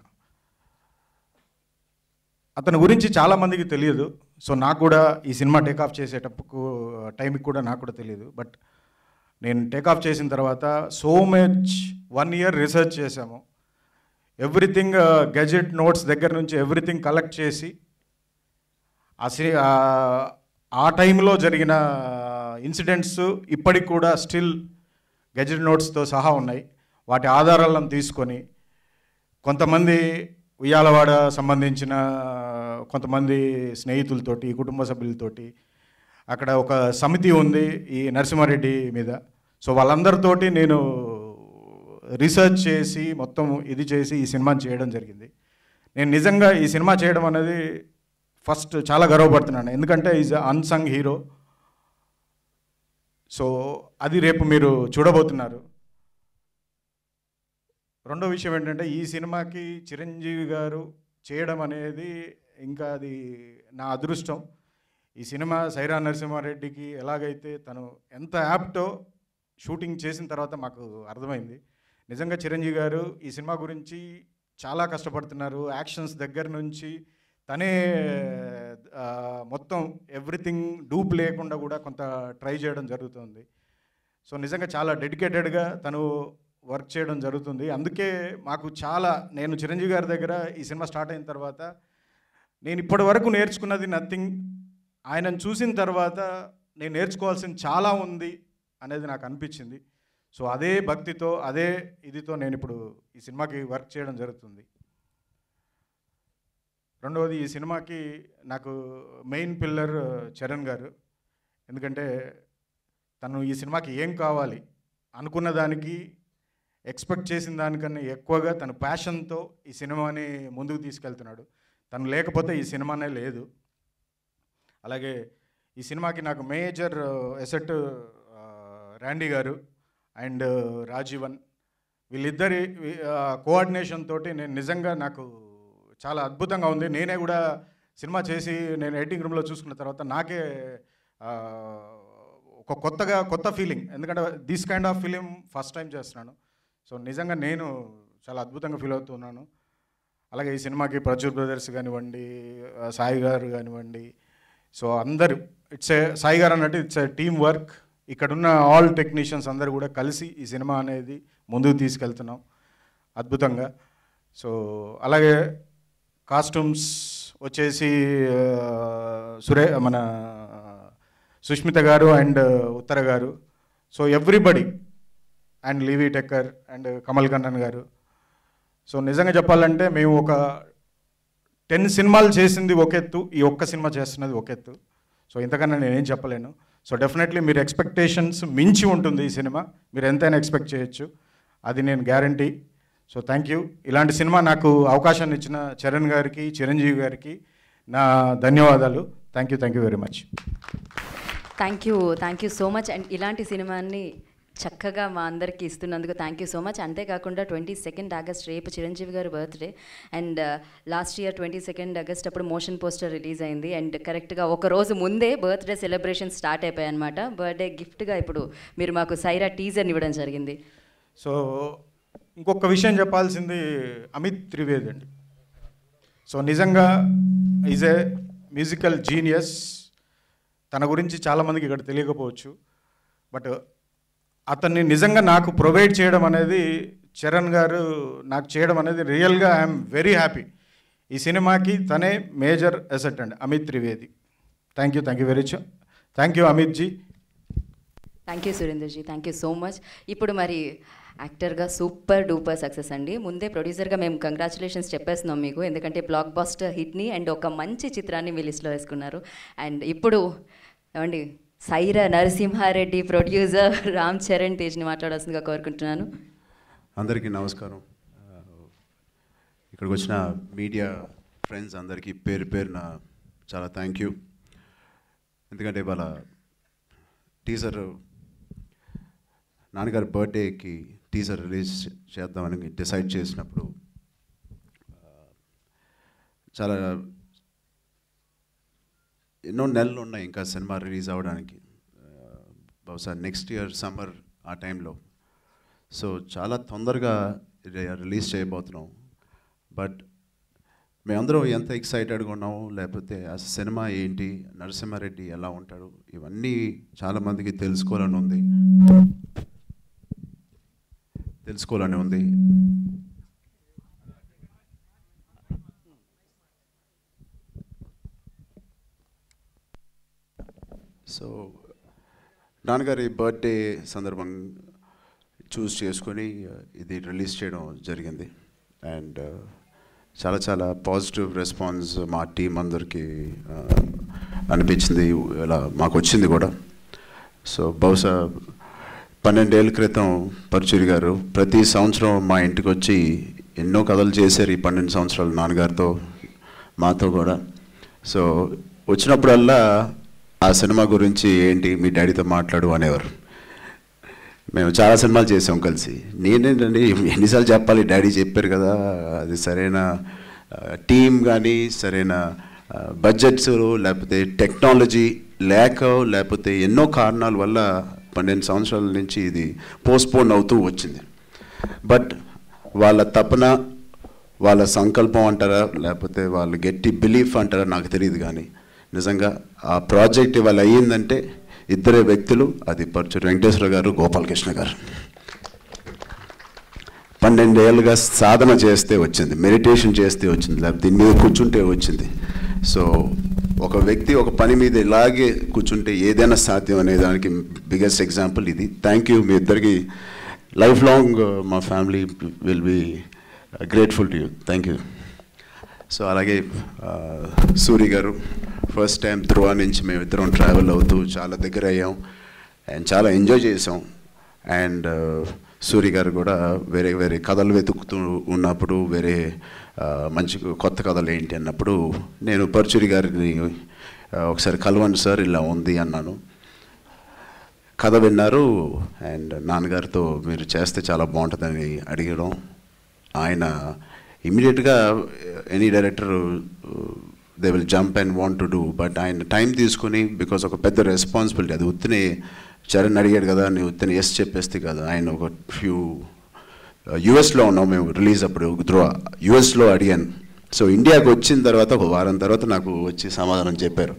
అతని గురించి చాలామందికి తెలియదు. సో నాకు కూడా ఈ సినిమా టేకాఫ్ చేసేటప్పుడు టైంకి కూడా నాకు కూడా తెలియదు. బట్ నేను టేకాఫ్ చేసిన తర్వాత so much one year research చేశాము. ఎవ్రీథింగ్ గెజెట్ నోట్స్ దగ్గర నుంచి ఎవ్రీథింగ్ కలెక్ట్ చేసి ఆ సి ఆ టైంలో జరిగిన ఇన్సిడెంట్స్ ఇప్పటికి కూడా స్టిల్ గెజెట్ నోట్స్తో సహా ఉన్నాయి. వాటి ఆధారాలను తీసుకొని కొంతమంది ఉయ్యాలవాడ సంబంధించిన కొంతమంది స్నేహితులతోటి, కుటుంబ సభ్యులతోటి అక్కడ ఒక సమితి ఉంది ఈ నరసింహారెడ్డి మీద. సో వాళ్ళందరితోటి నేను రీసెర్చ్ చేసి మొత్తం ఇది చేసి ఈ సినిమాని చేయడం జరిగింది. నేను నిజంగా ఈ సినిమా చేయడం అనేది ఫస్ట్ చాలా గర్వపడుతున్నాను, ఎందుకంటే ఈజ్ అన్సంగ్ హీరో. సో అది రేపు మీరు చూడబోతున్నారు. రెండో విషయం ఏంటంటే ఈ సినిమాకి చిరంజీవి గారు చేయడం అనేది ఇంకా అది నా అదృష్టం. ఈ సినిమా సైరా నరసింహారెడ్డికి ఎలాగైతే తను ఎంత యాప్టో షూటింగ్ చేసిన తర్వాత మాకు అర్థమైంది. నిజంగా చిరంజీవి గారు ఈ సినిమా గురించి చాలా కష్టపడుతున్నారు. యాక్షన్స్ దగ్గర నుంచి తనే మొత్తం ఎవ్రీథింగ్ డూప్ లేకుండా కూడా కొంత ట్రై చేయడం జరుగుతుంది. సో నిజంగా చాలా డెడికేటెడ్గా తను వర్క్ చేయడం జరుగుతుంది. అందుకే మాకు చాలా, నేను చిరంజీవి గారి దగ్గర ఈ సినిమా స్టార్ట్ అయిన తర్వాత నేను ఇప్పటి వరకు నేర్చుకున్నది నథింగ్. ఆయనను చూసిన తర్వాత నేను నేర్చుకోవాల్సింది చాలా ఉంది అనేది నాకు అనిపించింది. సో అదే భక్తితో అదే ఇదితో నేను ఇప్పుడు ఈ సినిమాకి వర్క్ చేయడం జరుగుతుంది. రెండవది, ఈ సినిమాకి నాకు మెయిన్ పిల్లర్ చరణ్ గారు. ఎందుకంటే తను ఈ సినిమాకి ఏం కావాలి అనుకున్న దానికి, ఎక్స్పెక్ట్ చేసిన దానికన్నా ఎక్కువగా తన ప్యాషన్తో ఈ సినిమాని ముందుకు తీసుకెళ్తున్నాడు. తను లేకపోతే ఈ సినిమానే లేదు. అలాగే ఈ సినిమాకి నాకు మేజర్ ఎసెట్ ర్యాండీ గారు అండ్ రాజీవన్, వీళ్ళిద్దరి కోఆర్డినేషన్ తోటి నేను నిజంగా నాకు చాలా అద్భుతంగా ఉంది. నేనే కూడా సినిమా చేసి నేను ఎడిటింగ్ రూమ్లో చూసుకున్న తర్వాత నాకే ఒక కొత్తగా కొత్త ఫీలింగ్, ఎందుకంటే this kind of film first time చేస్తున్నాను. సో నిజంగా నేను చాలా అద్భుతంగా ఫీల్ అవుతున్నాను. అలాగే ఈ సినిమాకి ప్రచుర్ బ్రదర్స్ కానివ్వండి, సాయి గారు కానివ్వండి, సో అందరు ఇట్స్ ఏ సాయి గారు అన్నట్టు ఇట్స్ ఏ టీమ్ వర్క్. ఇక్కడున్న ఆల్ టెక్నీషియన్స్ అందరూ కూడా కలిసి ఈ సినిమా అనేది ముందుకు తీసుకెళ్తున్నాం అద్భుతంగా. సో అలాగే కాస్ట్యూమ్స్ వచ్చేసి సురే మన సుష్మిత గారు అండ్ ఉత్తర గారు, so everybody, and Lee Whittaker కమల్ కన్నన్ గారు. సో నిజంగా చెప్పాలంటే మేము ఒక టెన్ సినిమాలు చేసింది ఒక ఎత్తు, ఈ ఒక్క సినిమా చేస్తున్నది ఒక ఎత్తు. సో ఇంతకన్నా నేనేం చెప్పలేను. సో డెఫినెట్లీ మీరు ఎక్స్పెక్టేషన్స్ మించి ఉంటుంది ఈ సినిమా, మీరు ఎంతైనా ఎక్స్పెక్ట్ చేయొచ్చు, అది నేను గ్యారంటీ. So thank you. ఇలాంటి సినిమా నాకు అవకాశాన్ని ఇచ్చిన చరణ్ గారికి, చిరంజీవి గారికి నా ధన్యవాదాలు. Thank you thank you very much. Thank you thank you so much. And ఇలాంటి సినిమాని చక్కగా మా అందరికీ ఇస్తున్నందుకు థ్యాంక్ యూ సో మచ్. అంతేకాకుండా ట్వంటీ సెకండ్ ఆగస్ట్ రేపు చిరంజీవి గారి birthday, and last year twenty second August అప్పుడు మోషన్ పోస్టర్ రిలీజ్ అయింది. అండ్ కరెక్ట్గా ఒక రోజు ముందే బర్త్డే సెలబ్రేషన్ స్టార్ట్ అయిపోయాయి అనమాట. బర్త్డే గిఫ్ట్గా ఇప్పుడు మీరు మాకు సైరా టీజర్ని ఇవ్వడం జరిగింది. సో ఇంకొక విషయం చెప్పాల్సింది అమిత్ త్రివేది అండి. సో నిజంగా ఈజ్ ఏ మ్యూజికల్ జీనియస్. తన గురించి చాలామందికి ఇక్కడ తెలియకపోవచ్చు, బట్ అతన్ని నిజంగా నాకు ప్రొవైడ్ చేయడం అనేది, చరణ్ గారు నాకు చేయడం అనేది రియల్గా ఐఎమ్ వెరీ హ్యాపీ. ఈ సినిమాకి తనే మేజర్ అసెట్ అండి, Amit Trivedi. Thank you thank you very much. Thank you Amit ji. Thank you Surender ji, thank you so much. ఇప్పుడు మరి యాక్టర్గా సూపర్ డూపర్ సక్సెస్ అండి. ముందే ప్రొడ్యూసర్గా మేము కంగ్రాచులేషన్స్ చెప్పేస్తున్నాం మీకు, ఎందుకంటే బ్లాక్ బాస్టర్ హిట్ని అండ్ ఒక మంచి చిత్రాన్ని మీ లిస్ట్లో వేసుకున్నారు. అండ్ ఇప్పుడు ఏమండి సైరా నరసింహారెడ్డి ప్రొడ్యూసర్ రామ్ చరణ్ తేజ్ని మాట్లాడాల్సిందిగా కోరుకుంటున్నాను. అందరికీ నమస్కారం. ఇక్కడికి వచ్చిన మీడియా ఫ్రెండ్స్ అందరికీ పేరు పేరున చాలా థ్యాంక్ యూ. ఎందుకంటే ఇవాళ టీజర్ నాన్నగారి బర్త్డేకి టీజర్ రిలీజ్ చేద్దామని డిసైడ్ చేసినప్పుడు చాలా ఎన్నో నెలలు ఉన్నాయి ఇంకా సినిమా రిలీజ్ అవ్వడానికి, బహుశా నెక్స్ట్ ఇయర్ సమ్మర్ ఆ టైంలో. సో చాలా తొందరగా రిలీజ్ చేయబోతున్నాం. బట్ మేమందరం ఎంత ఎక్సైటెడ్గా ఉన్నాము, లేకపోతే ఆ సినిమా ఏంటి, నరసింహారెడ్డి ఎలా ఉంటాడు, ఇవన్నీ చాలామందికి తెలుసుకోవాలని ఉంది తెలుసుకోవాలని ఉంది సో నాన్నగారి బర్త్డే సందర్భం చూస్ చేసుకొని ఇది రిలీజ్ చేయడం జరిగింది. అండ్ చాలా చాలా పాజిటివ్ రెస్పాన్స్ మా టీం అందరికీ అనిపించింది, ఇలా మాకు వచ్చింది కూడా. సో బహుశా పన్నెండేళ్ళ క్రితం పరుచూరి గారు ప్రతి సంవత్సరం మా ఇంటికి వచ్చి ఎన్నో కథలు చేశారు ఈ పన్నెండు సంవత్సరాలు నాన్నగారితో, మాతో కూడా. సో వచ్చినప్పుడల్లా ఆ సినిమా గురించి ఏంటి మీ డాడీతో మాట్లాడు అనేవారు. మేము చాలా సినిమాలు చేసాం కలిసి. నేనేంటండి ఎన్నిసార్లు చెప్పాలి, డాడీ చెప్పారు కదా, అది సరైన టీం కానీ సరైన బడ్జెట్స్ లేకపోతే టెక్నాలజీ లేక లేకపోతే ఎన్నో కారణాల వల్ల పన్నెండు సంవత్సరాల నుంచి ఇది పోస్ట్పోన్ అవుతూ వచ్చింది. బట్ వాళ్ళ తపన, వాళ్ళ సంకల్పం అంటారా లేకపోతే వాళ్ళ గట్టి బిలీఫ్ అంటారా నాకు తెలియదు, కానీ నిజంగా ఆ ప్రాజెక్ట్ ఇవాళ అయ్యిందంటే ఇద్దరే వ్యక్తులు, అది పరుచూరి వెంకటేశ్వర గారు, గోపాలకృష్ణ గారు. పన్నెండేళ్ళుగా సాధన చేస్తే వచ్చింది, మెడిటేషన్ చేస్తే వచ్చింది, లేకపోతే దీని మీద కూర్చుంటే వచ్చింది. సో ఒక వ్యక్తి ఒక పని మీద ఇలాగే కూర్చుంటే ఏదైనా సాధ్యం అనే దానికి బిగ్గెస్ట్ ఎగ్జాంపుల్ ఇది. థ్యాంక్ యూ మీ ఇద్దరికి. లైఫ్ లాంగ్ మా family will be grateful to you. Thank you. So అలాగే సూరి గారు, ఫస్ట్ టైం ధ్రువ నుంచి మేము ఇద్దరం ట్రావెల్ అవుతూ చాలా దగ్గర అయ్యాం అండ్ చాలా ఎంజాయ్ చేసాం. అండ్ సూరి గారు కూడా వేరే వేరే కథలు వెతుకుతూ ఉన్నప్పుడు, వేరే మంచి కొత్త కథలు ఏంటి అన్నప్పుడు నేను పరుచూరి గారిని ఒకసారి కలవండి సార్ ఇలా ఉంది అన్నాను. కథ విన్నారు అండ్ నాన్నగారితో మీరు చేస్తే చాలా బాగుంటుందని అడిగడం. ఆయన ఇమీడియట్గా any director they will jump and want to do, but ఆయన టైం తీసుకుని, బికాస్ ఒక పెద్ద రెస్పాన్సిబిలిటీ, అది ఉత్తినే చరణ్ అడిగాడు కదా నేను ఉత్తిని ఎస్ చెప్పేస్తే కదా. ఆయన ఒక ఫ్యూ యూఎస్లో ఉన్నాం మేము రిలీజ్ అప్పుడు, ధ్రువ యూఎస్లో అడిగాను. సో ఇండియాకి వచ్చిన తర్వాత ఒక వారం తర్వాత నాకు వచ్చి సమాధానం చెప్పారు,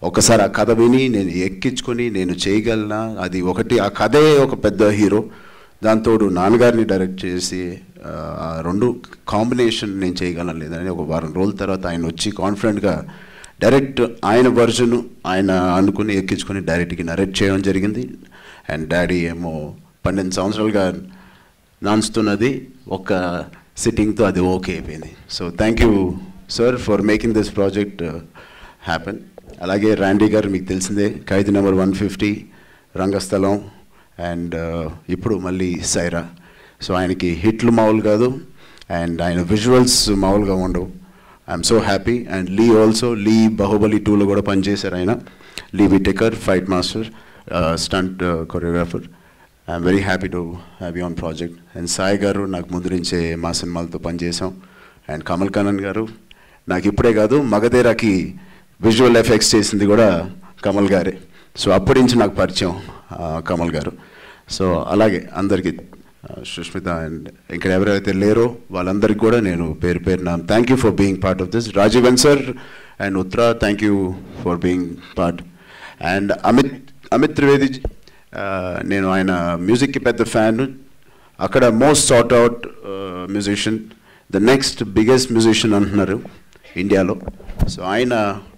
ఒకసారి ఆ కథ విని నేను ఎక్కించుకొని నేను చేయగలనా, అది ఒకటి ఆ కథే ఒక పెద్ద హీరో, దాంతోడు నాన్నగారిని డైరెక్ట్ చేసి ఆ రెండు కాంబినేషన్ నేను చేయగలను లేదని ఒక వారం రోజుల తర్వాత ఆయన వచ్చి కాన్ఫిడెంట్గా డైరెక్ట్ ఆయన వర్జన్ ఆయన అనుకుని ఎక్కించుకొని డైరెక్ట్కి నరేట్ చేయడం జరిగింది. అండ్ డాడీ ఏమో పన్నెండు సంవత్సరాలుగా నాన్స్తున్నది ఒక సిట్టింగ్తో అది ఓకే అయిపోయింది. So thank you sir for making this project happen. అలాగే ర్యాండీ గారు మీకు తెలిసిందే, Khaidi number one fifty, Rangasthalam and ఇప్పుడు మళ్ళీ సైరా. సో ఆయనకి హిట్లు మామూలు కాదు అండ్ ఆయన విజువల్స్ మామూలుగా ఉండవు. I'm so happy. And Lee also, Lee Baahubali టూలో కూడా పనిచేశారు ఆయన. Lee Whittaker, fight master, stunt choreographer. I'm very happy to have you on project. And Sai గారు నాకు ముందు నుంచే మా సినిమాలతో పనిచేసాం. అండ్ కమల్ కన్నన్ గారు నాకు ఇప్పుడే కాదు మగధీరాకి విజువల్ ఎఫెక్ట్స్ చేసింది కూడా కమల్ గారే. సో అప్పటి నుంచి నాకు పరిచయం కమల్ గారు. సో అలాగే అందరికీ సుష్మిత అండ్ ఇక్కడ ఎవరైతే లేరో వాళ్ళందరికీ కూడా నేను పేరు పేరున thank you for being part of this. Rajeevan sir and Uttara thank you for being part. And Amit Amit Trivedi, నేను ఆయన మ్యూజిక్కి పెద్ద ఫ్యాన్. అక్కడ most sought out musician, the next biggest musician అంటున్నారు ఇండియాలో. సో ఆయన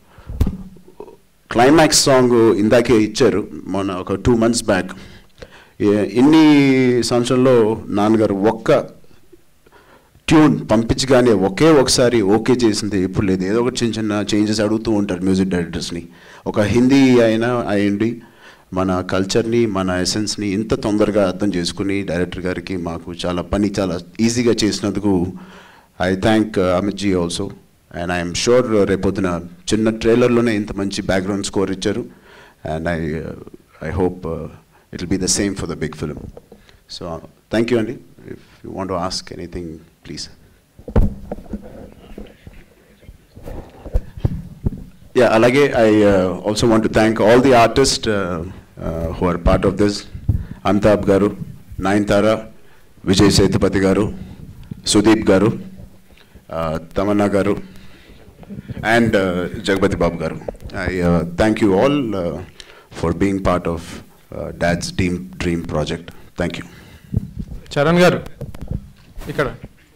క్లైమాక్స్ సాంగ్ ఇందాకే ఇచ్చారు మొన్న ఒక టూ మంత్స్ బ్యాక్. ఇన్ని సంవత్సరంలో నాన్నగారు ఒక్క ట్యూన్ పంపించగానే ఒకే ఒకసారి ఓకే చేసింది ఎప్పుడు లేదు. ఏదో ఒకటి చిన్న చిన్న చేంజెస్ అడుగుతూ ఉంటారు మ్యూజిక్ డైరెక్టర్స్ని. ఒక హిందీ అయినా అయ్యండి మన కల్చర్ని మన ఎసెన్స్ని ఇంత తొందరగా అర్థం చేసుకుని డైరెక్టర్ గారికి మాకు చాలా పని చాలా ఈజీగా చేసినందుకు I thank Amit ji also. And I'm sure రేపొద్దున చిన్న ట్రైలర్లోనే ఇంత మంచి బ్యాక్గ్రౌండ్ స్కోర్ ఇచ్చారు. And I I hope it will be the same for the big film. So thank you అండి. If you want to ask anything please. Yeah, alage I uh, also want to thank all the artists uh, uh, who are part of this. Amitabh garu, Nayanthara, Vijay Sethupathi garu, Sudeep garu, uh, Tamanna garu, and uh, Jagapati Babu garu. I uh, thank you all uh, for being part of uh, Dad's Dream Dream project. Thank you. Charan garu, ikkada.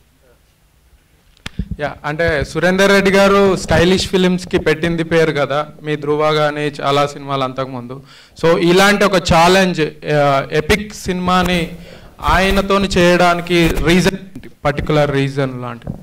Yeah అంటే సురేందర్ రెడ్డి గారు stylish ఫిలిమ్స్కి పెట్టింది పేరు కదా, మీ ధృవ కానీ చాలా సినిమాలు అంతకుముందు. So ఇలాంటి ఒక ఛాలెంజ్ ఎపిక్ సినిమాని ఆయనతో చేయడానికి రీజన్, పర్టికులర్ రీజన్ లాంటి?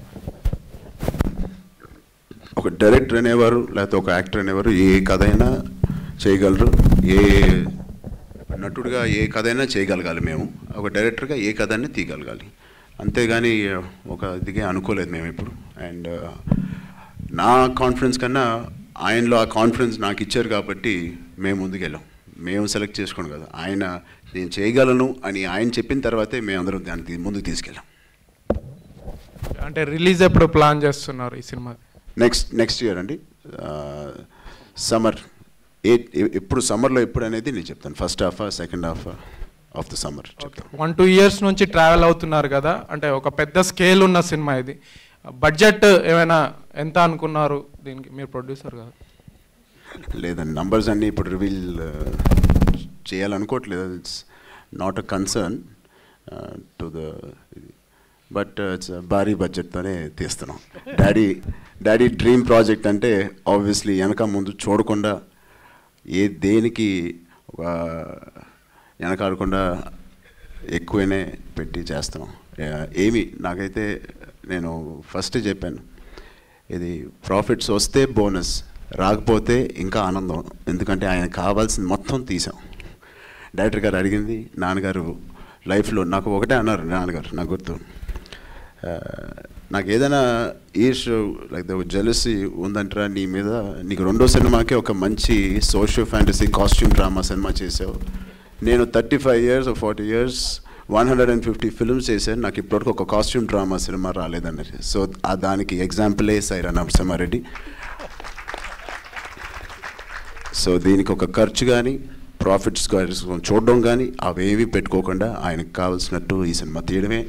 ఒక డైరెక్టర్ అనేవారు లేకపోతే ఒక యాక్టర్ అనేవారు ఏ కథ అయినా చేయగలరు, ఏ నటుడుగా ఏ కథ అయినా చేయగలగాలి. మేము ఒక డైరెక్టర్గా ఏ కథ అయినా తీయగలగాలి, అంతేగాని ఒక దిగే అనుకోలేదు మేము ఇప్పుడు. అండ్ నా కాన్ఫిడెన్స్ కన్నా ఆయనలో ఆ కాన్ఫిడెన్స్ నాకు ఇచ్చారు కాబట్టి మేము ముందుకెళ్ళాం. మేము సెలెక్ట్ చేసుకోండి కదా, ఆయన నేను చేయగలను అని ఆయన చెప్పిన తర్వాతే మేము అందరం దాన్ని ముందుకు తీసుకెళ్ళాం. అంటే రిలీజ్ ఎప్పుడు ప్లాన్ చేస్తున్నారు ఈ సినిమా? నెక్స్ట్ నెక్స్ట్ ఇయర్ అండి, సమ్మర్. ఏ ఎప్పుడు సమ్మర్లో ఎప్పుడు అనేది నేను చెప్తాను. First half second half of the summer చెప్తాను. వన్ టూ ఇయర్స్ నుంచి ట్రావెల్ అవుతున్నారు కదా, అంటే ఒక పెద్ద స్కేల్ ఉన్న సినిమా ఇది. బడ్జెట్ ఏమైనా ఎంత అనుకున్నారు దీనికి? మీరు ప్రొడ్యూసర్ కదా. లేదండి, నంబర్స్ అన్నీ ఇప్పుడు రివీల్ చేయాలనుకోవట్లేదు. It's not a concern to the, but it's భారీ బడ్జెట్తోనే తీస్తున్నాం. డాడీ డాడీ డ్రీమ్ ప్రాజెక్ట్ అంటే ఆబ్వియస్లీ వెనక ముందు చూడకుండా ఏ దేనికి ఒక వెనకాడకుండా ఎక్కువనే పెట్టి చేస్తున్నాం. ఏమి నాకైతే నేను ఫస్ట్ చెప్పాను, ఇది ప్రాఫిట్స్ వస్తే బోనస్, రాకపోతే ఇంకా ఆనందం. ఎందుకంటే ఆయన కావాల్సింది మొత్తం తీసాం. డైరెక్టర్ గారు అడిగింది, నాన్నగారు లైఫ్లో నాకు ఒకటే అన్నారు నాన్నగారు, నాకు గుర్తు, నాకు ఏదైనా ఈర్ష్ లైక్ జెలసీ ఉందంటారా నీ మీద, నీకు రెండో సినిమాకే ఒక మంచి సోషియో ఫ్యాంటసీ కాస్ట్యూమ్ డ్రామా సినిమా చేసావు. నేను thirty five years forty years one hundred and fifty films చేశాను, నాకు ఇప్పటివరకు ఒక కాస్ట్యూమ్ డ్రామా సినిమా రాలేదన్నది. సో ఆ దానికి ఎగ్జాంపులే సైరా నరసింహారెడ్డి. సో దీనికి ఒక ఖర్చు కానీ ప్రాఫిట్స్ చూడడం కానీ అవేవి పెట్టుకోకుండా ఆయనకు కావాల్సినట్టు ఈ సినిమా తీయడమే.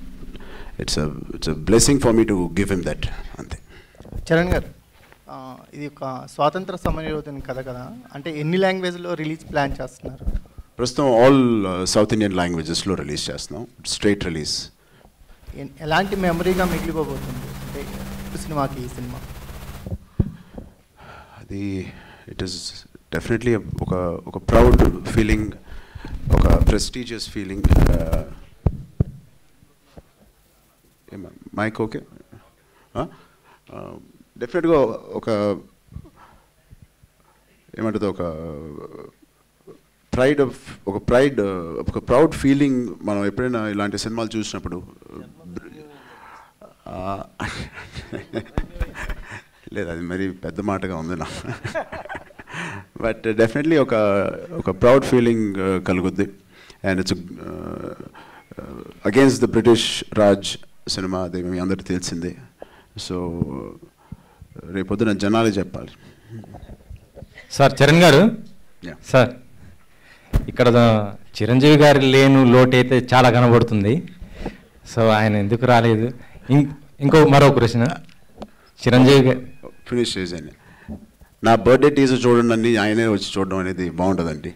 It's it's a blessing for me to give him that. అంతే. చరణ్ గారు, ఇది ఒక స్వాతంత్ర సమరయోధుని కథ కదా, అంటే ఎన్ని లాంగ్వేజ్లో రిలీజ్ ప్లాన్ చేస్తున్నారు? ప్రస్తుతం ఆల్ సౌత్ ఇండియన్ లాంగ్వేజెస్లో రిలీజ్ చేస్తున్నాం, స్ట్రైట్ రిలీజ్. ఎలాంటి మెమరీగా మిగిలిపోబోతుంది అంటే సినిమాకి ఈ సినిమా? అది ఇట్ ఈస్ డెఫినెట్లీ ఒక ఒక ప్రౌడ్ ఫీలింగ్, ఒక ప్రెస్టీజియస్ ఫీలింగ్. Mike okay? డెఫినెట్గా ఒక ఏమంటుంది, ఒక ప్రైడ్ ఆఫ్ ఒక ప్రైడ్ ఒక ప్రౌడ్ ఫీలింగ్ మనం ఎప్పుడైనా ఇలాంటి సినిమాలు చూసినప్పుడు. లేదు, అది మరీ పెద్ద మాటగా ఉంది నా. బట్ డెఫినెట్లీ ఒక ఒక ప్రౌడ్ ఫీలింగ్ కలుగుద్ది. And it's against the British Raj సినిమా, అది మీ అందరికీ తెలిసిందే. సో రేపొద్దున జనాలే చెప్పాలి. సార్ చరణ్ గారు, సార్ ఇక్కడ చిరంజీవి గారి లేను లోటు అయితే చాలా కనబడుతుంది. సో ఆయన ఎందుకు రాలేదు? ఇంకో మరో ప్రశ్న, చిరంజీవి గారు ఫినిష్ చేశాను. నా బర్త్డే టీజర్ చూడండి అన్ని ఆయనే వచ్చి చూడడం అనేది బాగుంటుందండి.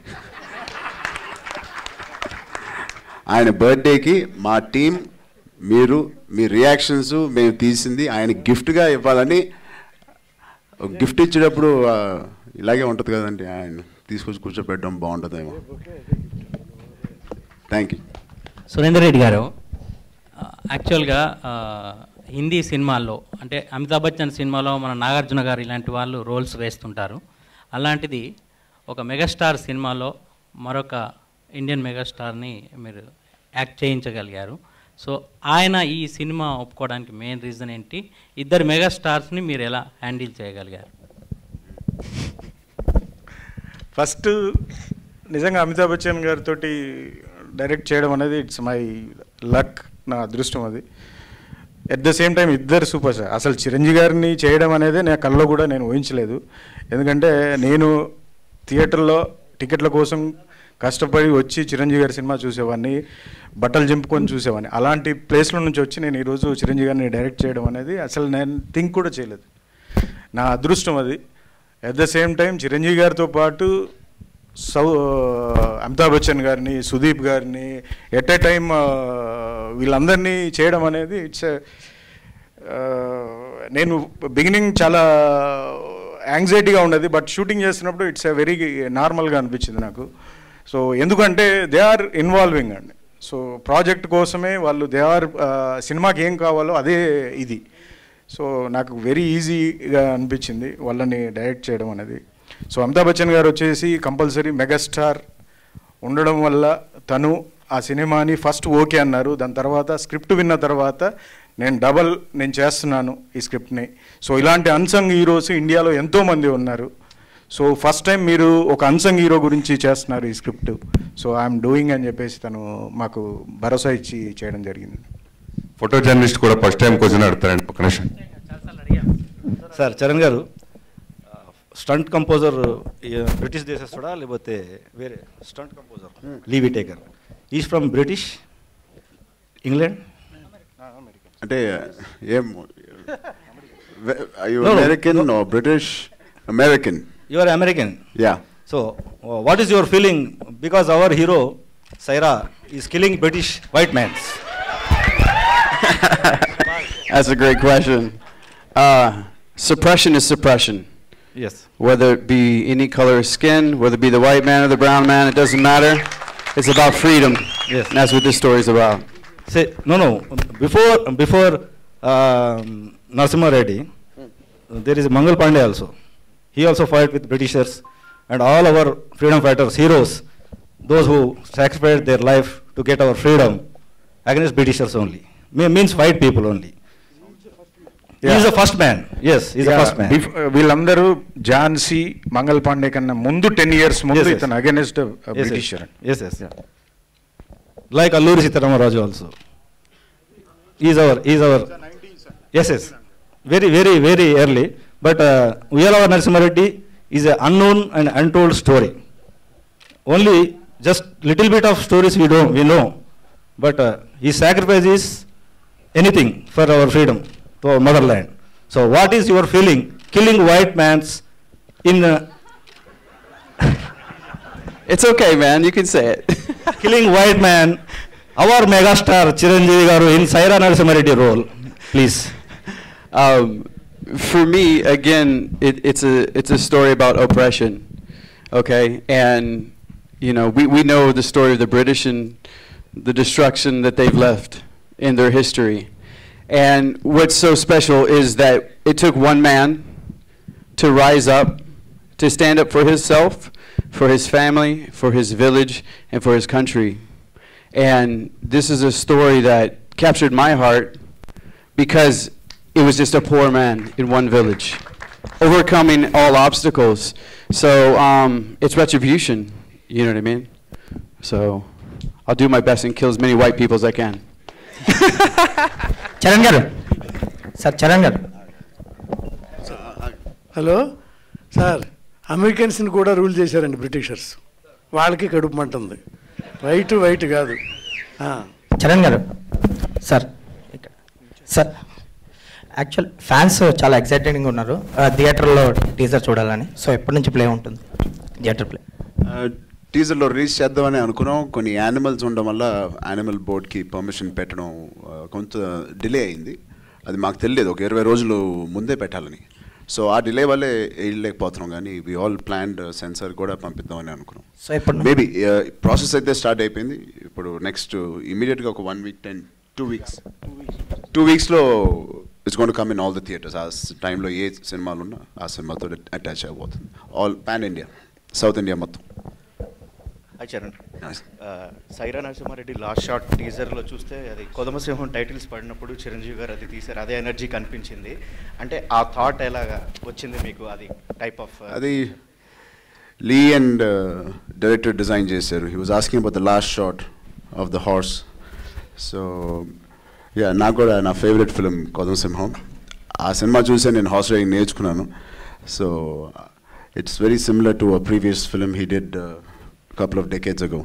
ఆయన బర్త్డేకి మా టీం, మీరు మీ రియాక్షన్స్ మేము తీసింది ఆయన గిఫ్ట్గా ఇవ్వాలని. గిఫ్ట్ ఇచ్చేటప్పుడు ఇలాగే ఉంటుంది కదండి, ఆయన తీసుకొచ్చి కూర్చోపెట్టడం బాగుంటుందేమో. Thank you. సురేందర్ రెడ్డి గారు, యాక్చువల్గా హిందీ సినిమాల్లో అంటే అమితాబ్ బచ్చన్ సినిమాలో మన నాగార్జున గారు ఇలాంటి వాళ్ళు రోల్స్ వేస్తుంటారు. అలాంటిది ఒక మెగాస్టార్ సినిమాలో మరొక ఇండియన్ మెగాస్టార్ని మీరు యాక్ట్ చేయించగలిగారు. సో ఆయన ఈ సినిమా ఒప్పుకోవడానికి మెయిన్ రీజన్ ఏంటి? ఇద్దరు మెగాస్టార్స్ని మీరు ఎలా హ్యాండిల్ చేయగలిగారు? ఫస్ట్ నిజంగా అమితాబ్ బచ్చన్ గారితో డైరెక్ట్ చేయడం అనేది ఇట్స్ మై లక్, నా అదృష్టం అది. ఎట్ ద సేమ్ టైం ఇద్దరు సూపర్ స్టార్. అసలు చిరంజీవి గారిని చేయడం అనేది నా కల్లో కూడా నేను ఊహించలేదు. ఎందుకంటే నేను థియేటర్లో టికెట్ల కోసం కష్టపడి వచ్చి చిరంజీవి గారి సినిమా చూసేవాడిని, బట్టలు చింపుకొని చూసేవాడిని. అలాంటి ప్లేస్లో నుంచి వచ్చి నేను ఈరోజు చిరంజీవి గారిని డైరెక్ట్ చేయడం అనేది అసలు నేను థింక్ కూడా చేయలేదు. నా అదృష్టం అది. At the same time Chiranjeevi గారితో పాటు సౌ అమితాబ్ బచ్చన్ గారిని, సుదీప్ గారిని ఎట్ ఏ టైం వీళ్ళందరినీ చేయడం అనేది ఇట్స్ నేను బిగినింగ్ చాలా యాంగ్జైటీగా ఉండేది. బట్ షూటింగ్ చేస్తున్నప్పుడు ఇట్స్ ఎ వెరీ నార్మల్గా అనిపించింది నాకు. సో ఎందుకంటే దే ఆర్ ఇన్వాల్వింగ్ అండి. సో ప్రాజెక్ట్ కోసమే వాళ్ళు దే ఆర్ సినిమాకి ఏం కావాలో అదే ఇది. సో నాకు వెరీ ఈజీగా అనిపించింది వాళ్ళని డైరెక్ట్ చేయడం అనేది. సో అమితాబ్ బచ్చన్ గారు వచ్చేసి కంపల్సరీ మెగాస్టార్ ఉండడం వల్ల తను ఆ సినిమాని ఫస్ట్ ఓకే అన్నారు. దాని తర్వాత స్క్రిప్ట్ విన్న తర్వాత నేను డబల్ నేను చేస్తున్నాను ఈ స్క్రిప్ట్ని. సో ఇలాంటి అన్సంగ్ హీరోస్ ఇండియాలో ఎంతోమంది ఉన్నారు. సో ఫస్ట్ టైం మీరు ఒక అన్సంగ్ హీరో గురించి చేస్తున్నారు ఈ స్క్రిప్ట్. సో ఐఎమ్ డూయింగ్ అని చెప్పేసి తను మాకు భరోసా ఇచ్చి చేయడం జరిగింది. ఫోటో జర్నలిస్ట్ కూడా ఫస్ట్ టైం క్వశ్చన్ అడుగుతారండి. ఒక నిమిషం సార్, చరణ్ గారు స్టంట్ కంపోజర్ బ్రిటిష్ దేశస్తుడా లేకపోతే వేరే stunt composer Lee Whittaker? Is from British England అంటే ఏం American British American? You are American. Yeah. So what is your feeling because our hero Syeraa is killing British white mans? That's a great question. Uh, suppression is suppression. Yes. Whether it be any color of skin, whether it be the white man or the brown man, it doesn't matter. It's about freedom. Yes. And that's what this story is about. Say, no, no. Before, before um, Narasimha Reddy, there is Mangal Pandey also. He also fought with Britishers, and all our freedom fighters, heroes, those who sacrificed their life to get our freedom against Britishers only. Me- means white people only. He is the first man. Yes, he is the first man. వీళ్ళందరూ ఝాన్సీ, మంగల్ పాండే కన్నా ముందు ten years ముందు ఇతను against Britisher. Yes, yes, yeah. Like Alluri Sitaramaraja also. He is our, he is our. Yes, yes. Very, very, very early. But uh, Uyalavar Narasimha Reddy is an unknown and untold story. Only just little bit of stories we don't, we know. But uh, his sacrifice is anything for our freedom to our motherland. So what is your feeling killing white man's in uh, It's okay, man. You can say it. killing white man, our megastar Chiranjeevi garu in Saira Narasimha role, please. Um, for me, again, it, it's a it's a story about oppression, okay? And you know, we, we know the story of the British and the destruction that they've left in their history. And what's so special is that it took one man to rise up, to stand up for himself, for his family, for his village, and for his country. And this is a story that captured my heart because it was just a poor man in one village, overcoming all obstacles. So um, it's retribution, you know what I mean? So I'll do my best and kill as many white people as I can. Charan గారు sir Charan గారు hello sir, అమెరికన్స్ని కూడా rule చేశారండి Britishers. వాళ్ళకి కడుపు మంట ఉంది, white white కాదు. చరణ్ గారు సార్ సార్ యాక్చువల్ ఫ్యాన్స్ చాలా ఎక్సైటెడ్గా ఉన్నారు థియేటర్లో టీజర్ చూడాలని. సో ఎప్పటి నుంచి ప్లే ఉంటుంది థియేటర్ ప్లే? టీజర్లో రిలీజ్ చేద్దామని అనుకున్నాం. కొన్ని యానిమల్స్ ఉండడం వల్ల యానిమల్ బోర్డ్కి పర్మిషన్ పెట్టడం కొంత డిలే అయింది. అది మాకు తెలియదు, ఒక ఇరవై రోజులు ముందే పెట్టాలని. సో ఆ డిలే వల్లే వేయలేకపోతున్నాం, కానీ వి ఆల్ ప్లాన్డ్ సెన్సార్ కూడా పంపిద్దామని అనుకున్నాం. సో ఇప్పుడు మేబీ ప్రాసెస్ అయితే స్టార్ట్ అయిపోయింది. ఇప్పుడు నెక్స్ట్ ఇమీడియట్గా ఒక one week ten two weeks two వీక్స్లో it's gone to come in all the theatres. ఆ టైంలో ఏ సినిమాలు ఉన్నా ఆ సినిమాతో అటాచ్ అయిపోతుంది. All pan India, south India మొత్తం. Hi Charan. Sye Raa Narasimha Reddy last shot టీజర్లో చూస్తే అది కొదమసింహం టైటిల్స్ పడినప్పుడు చిరంజీవి గారు అది తీశారు, అదే ఎనర్జీ కనిపించింది. అంటే ఆ థాట్ ఎలాగా వచ్చింది మీకు? అది టైప్ ఆఫ్ అది లీ అండ్ డైరెక్టర్ డిజైన్ చేశారు. He was asking about the last shot of the horse. So yeah, నాకు కూడా నా ఫేవరెట్ ఫిలిం కొదమసింహం. ఆ సినిమా చూసే నేను హార్స్ రైడింగ్ నేర్చుకున్నాను. So it's very similar to a previous film he did couple of decades ago.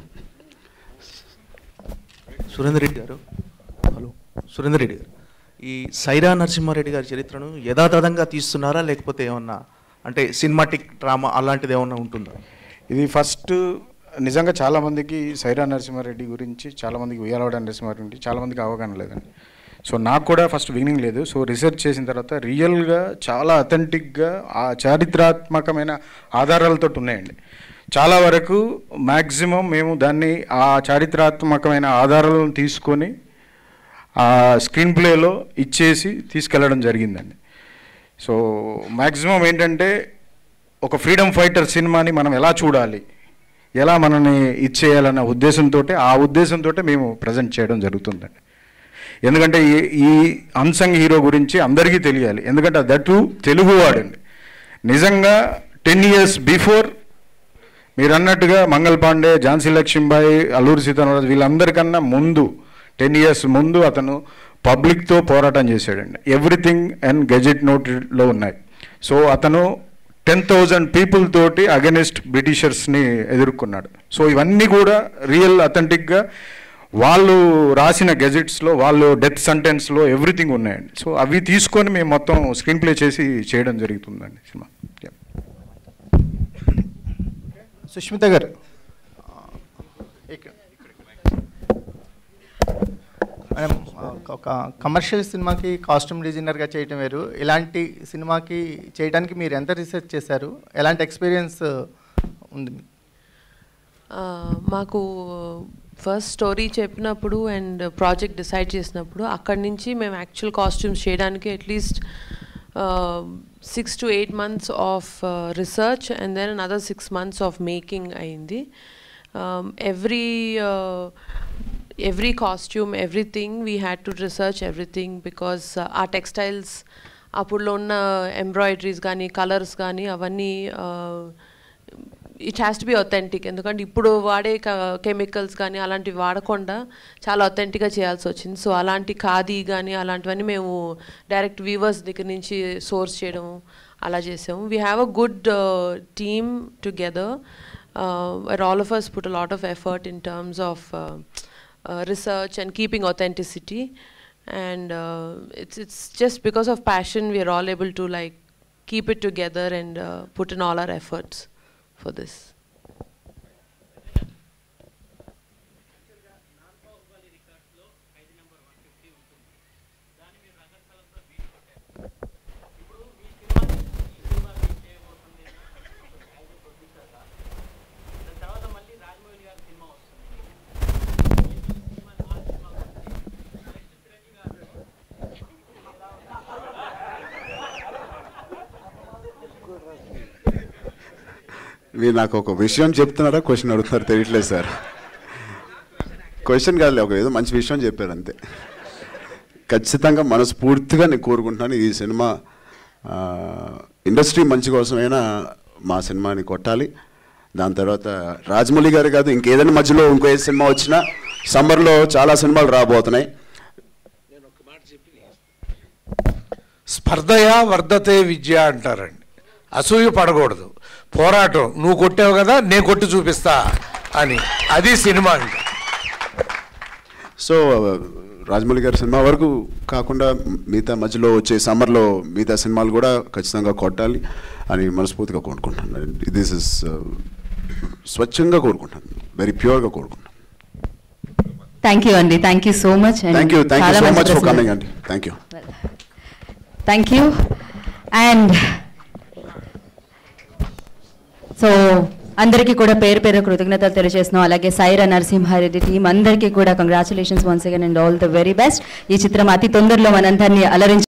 Surender Reddy గారు, హలో సురేందర్ రెడ్డి గారు, ఈ సైరా నరసింహారెడ్డి గారి చరిత్రను యథాతథంగా తీస్తున్నారా లేకపోతే ఏమన్నా అంటే సినిమాటిక్ డ్రామా అలాంటిది ఏమన్నా ఉంటుందా? ఇది ఫస్ట్ నిజంగా చాలామందికి సైరా నరసింహారెడ్డి గురించి, చాలామందికి ఉయ్యాలవాడ నరసింహారెడ్డి గురించి చాలామందికి అవగాహన లేదండి. సో నాకు కూడా ఫస్ట్ బిగినింగ్ లేదు. సో రీసెర్చ్ చేసిన తర్వాత రియల్గా చాలా అథెంటిక్గా ఆ చారిత్రాత్మకమైన ఆధారాలతో ఉన్నాయండి. చాలా వరకు మ్యాక్సిమం మేము దాన్ని ఆ చారిత్రాత్మకమైన ఆధారాలను తీసుకొని ఆ స్క్రీన్ ప్లేలో ఇచ్చేసి తీసుకెళ్ళడం జరిగిందండి. సో మ్యాక్సిమం ఏంటంటే ఒక ఫ్రీడమ్ ఫైటర్ సినిమాని మనం ఎలా చూడాలి, ఎలా మనని ఇచ్చేయాలన్న ఉద్దేశంతో ఆ ఉద్దేశంతో మేము ప్రజెంట్ చేయడం జరుగుతుందండి. ఎందుకంటే ఈ అన్సంగ్ హీరో గురించి అందరికీ తెలియాలి. ఎందుకంటే దట్ తెలుగువాడండి. నిజంగా టెన్ ఇయర్స్ బిఫోర్ మీరు అన్నట్టుగా మంగళ్ పాండే, ఝాన్సీ లక్ష్మీబాయి, అల్లూరి సీతారామరాజు వీళ్ళందరికన్నా ముందు టెన్ ఇయర్స్ ముందు అతను పబ్లిక్తో పోరాటం చేశాడండి. ఎవ్రీథింగ్ అండ్ గెజెట్ నోట్లో ఉన్నాయి. సో అతను టెన్ థౌజండ్ పీపుల్ తోటి అగెనిస్ట్ బ్రిటిషర్స్ని ఎదుర్కొన్నాడు. సో ఇవన్నీ కూడా రియల్ అథెంటిక్గా వాళ్ళు రాసిన గెజెట్స్లో, వాళ్ళు డెత్ సెంటెన్స్లో ఎవ్రీథింగ్ ఉన్నాయండి. సో అవి తీసుకొని మేము మొత్తం స్క్రీన్ ప్లే చేసి చేయడం జరుగుతుందండి సినిమా. సుష్మిత గారు, మనం ఒక కమర్షియల్ సినిమాకి కాస్ట్యూమ్ డిజైనర్గా చేయటం వేరు, ఇలాంటి సినిమాకి చేయడానికి మీరు ఎంత రీసెర్చ్ చేశారు? ఎలాంటి ఎక్స్పీరియన్స్ ఉంది? మాకు ఫస్ట్ స్టోరీ చెప్పినప్పుడు అండ్ ప్రాజెక్ట్ డిసైడ్ చేసినప్పుడు అక్కడి నుంచి మేము యాక్చువల్ కాస్ట్యూమ్స్ చేయడానికి at least six to eight months of research and then another six months of making అయింది. Every every costume, everything we had to research everything because ఆ textiles అప్పుడులో ఉన్న ఎంబ్రాయిడరీస్ కానీ కలర్స్ కానీ అవన్నీ it has to be authentic. ఎందుకంటే ఇప్పుడు వాడే కెమికల్స్ కానీ అలాంటివి వాడకుండా చాలా అథెంటిక్గా చేయాల్సి వచ్చింది. సో అలాంటి ఖాదీ కానీ అలాంటివన్నీ మేము డైరెక్ట్ వీవర్స్ దగ్గర నుంచి సోర్స్ చేయడం అలా చేసాము. We have a good team together where all of us put a lot of effort in terms of uh, uh, research and keeping authenticity, and uh, it's it's just because of passion we are all able to like keep it together and uh, put in all our efforts for this. మీరు నాకు ఒక విషయం చెప్తున్నారా question అడుగుతున్నారు తెలియట్లేదు sir. Question కాదు, ఒక ఏదో మంచి విషయం చెప్పారు అంతే. ఖచ్చితంగా మనస్ఫూర్తిగా నేను కోరుకుంటున్నాను ఈ సినిమా ఇండస్ట్రీ మంచి కోసమైనా మా సినిమాని కొట్టాలి. దాని తర్వాత రాజమౌళి గారు కాదు ఇంకేదైనా మధ్యలో ఇంకో ఏ సినిమా వచ్చినా సమ్మర్లో చాలా సినిమాలు రాబోతున్నాయి. స్పర్ధయా వర్ధతే విద్య అంటారండి. అసూయ పడకూడదు, పోరాటం. నువ్వు కొట్టావు కదా నేను కొట్టి చూపిస్తా అని, అది సినిమా అండి. సో రాజమౌళి గారి సినిమా వరకు కాకుండా మిగతా మధ్యలో వచ్చే సమ్మర్లో మిగతా సినిమాలు కూడా ఖచ్చితంగా కొట్టాలి అని మనస్ఫూర్తిగా కోరుకుంటున్నాను. దిస్ ఇస్ స్వచ్ఛంగా కోరుకుంటాను, వెరీ ప్యూర్గా కోరుకుంటాను. థ్యాంక్ యూ అండి, thank you so much. Thank you thank you so much for coming అండి. Thank you thank you. And so అందరికీ కూడా పేరు పేరు కృతజ్ఞతలు తెలియజేస్తున్నాం. అలాగే సైరా నరసింహారెడ్డి టీం అందరికీ కూడా congratulations once again and all the very best. ఈ చిత్రం అతి తొందరలో మనందరినీ అలరించి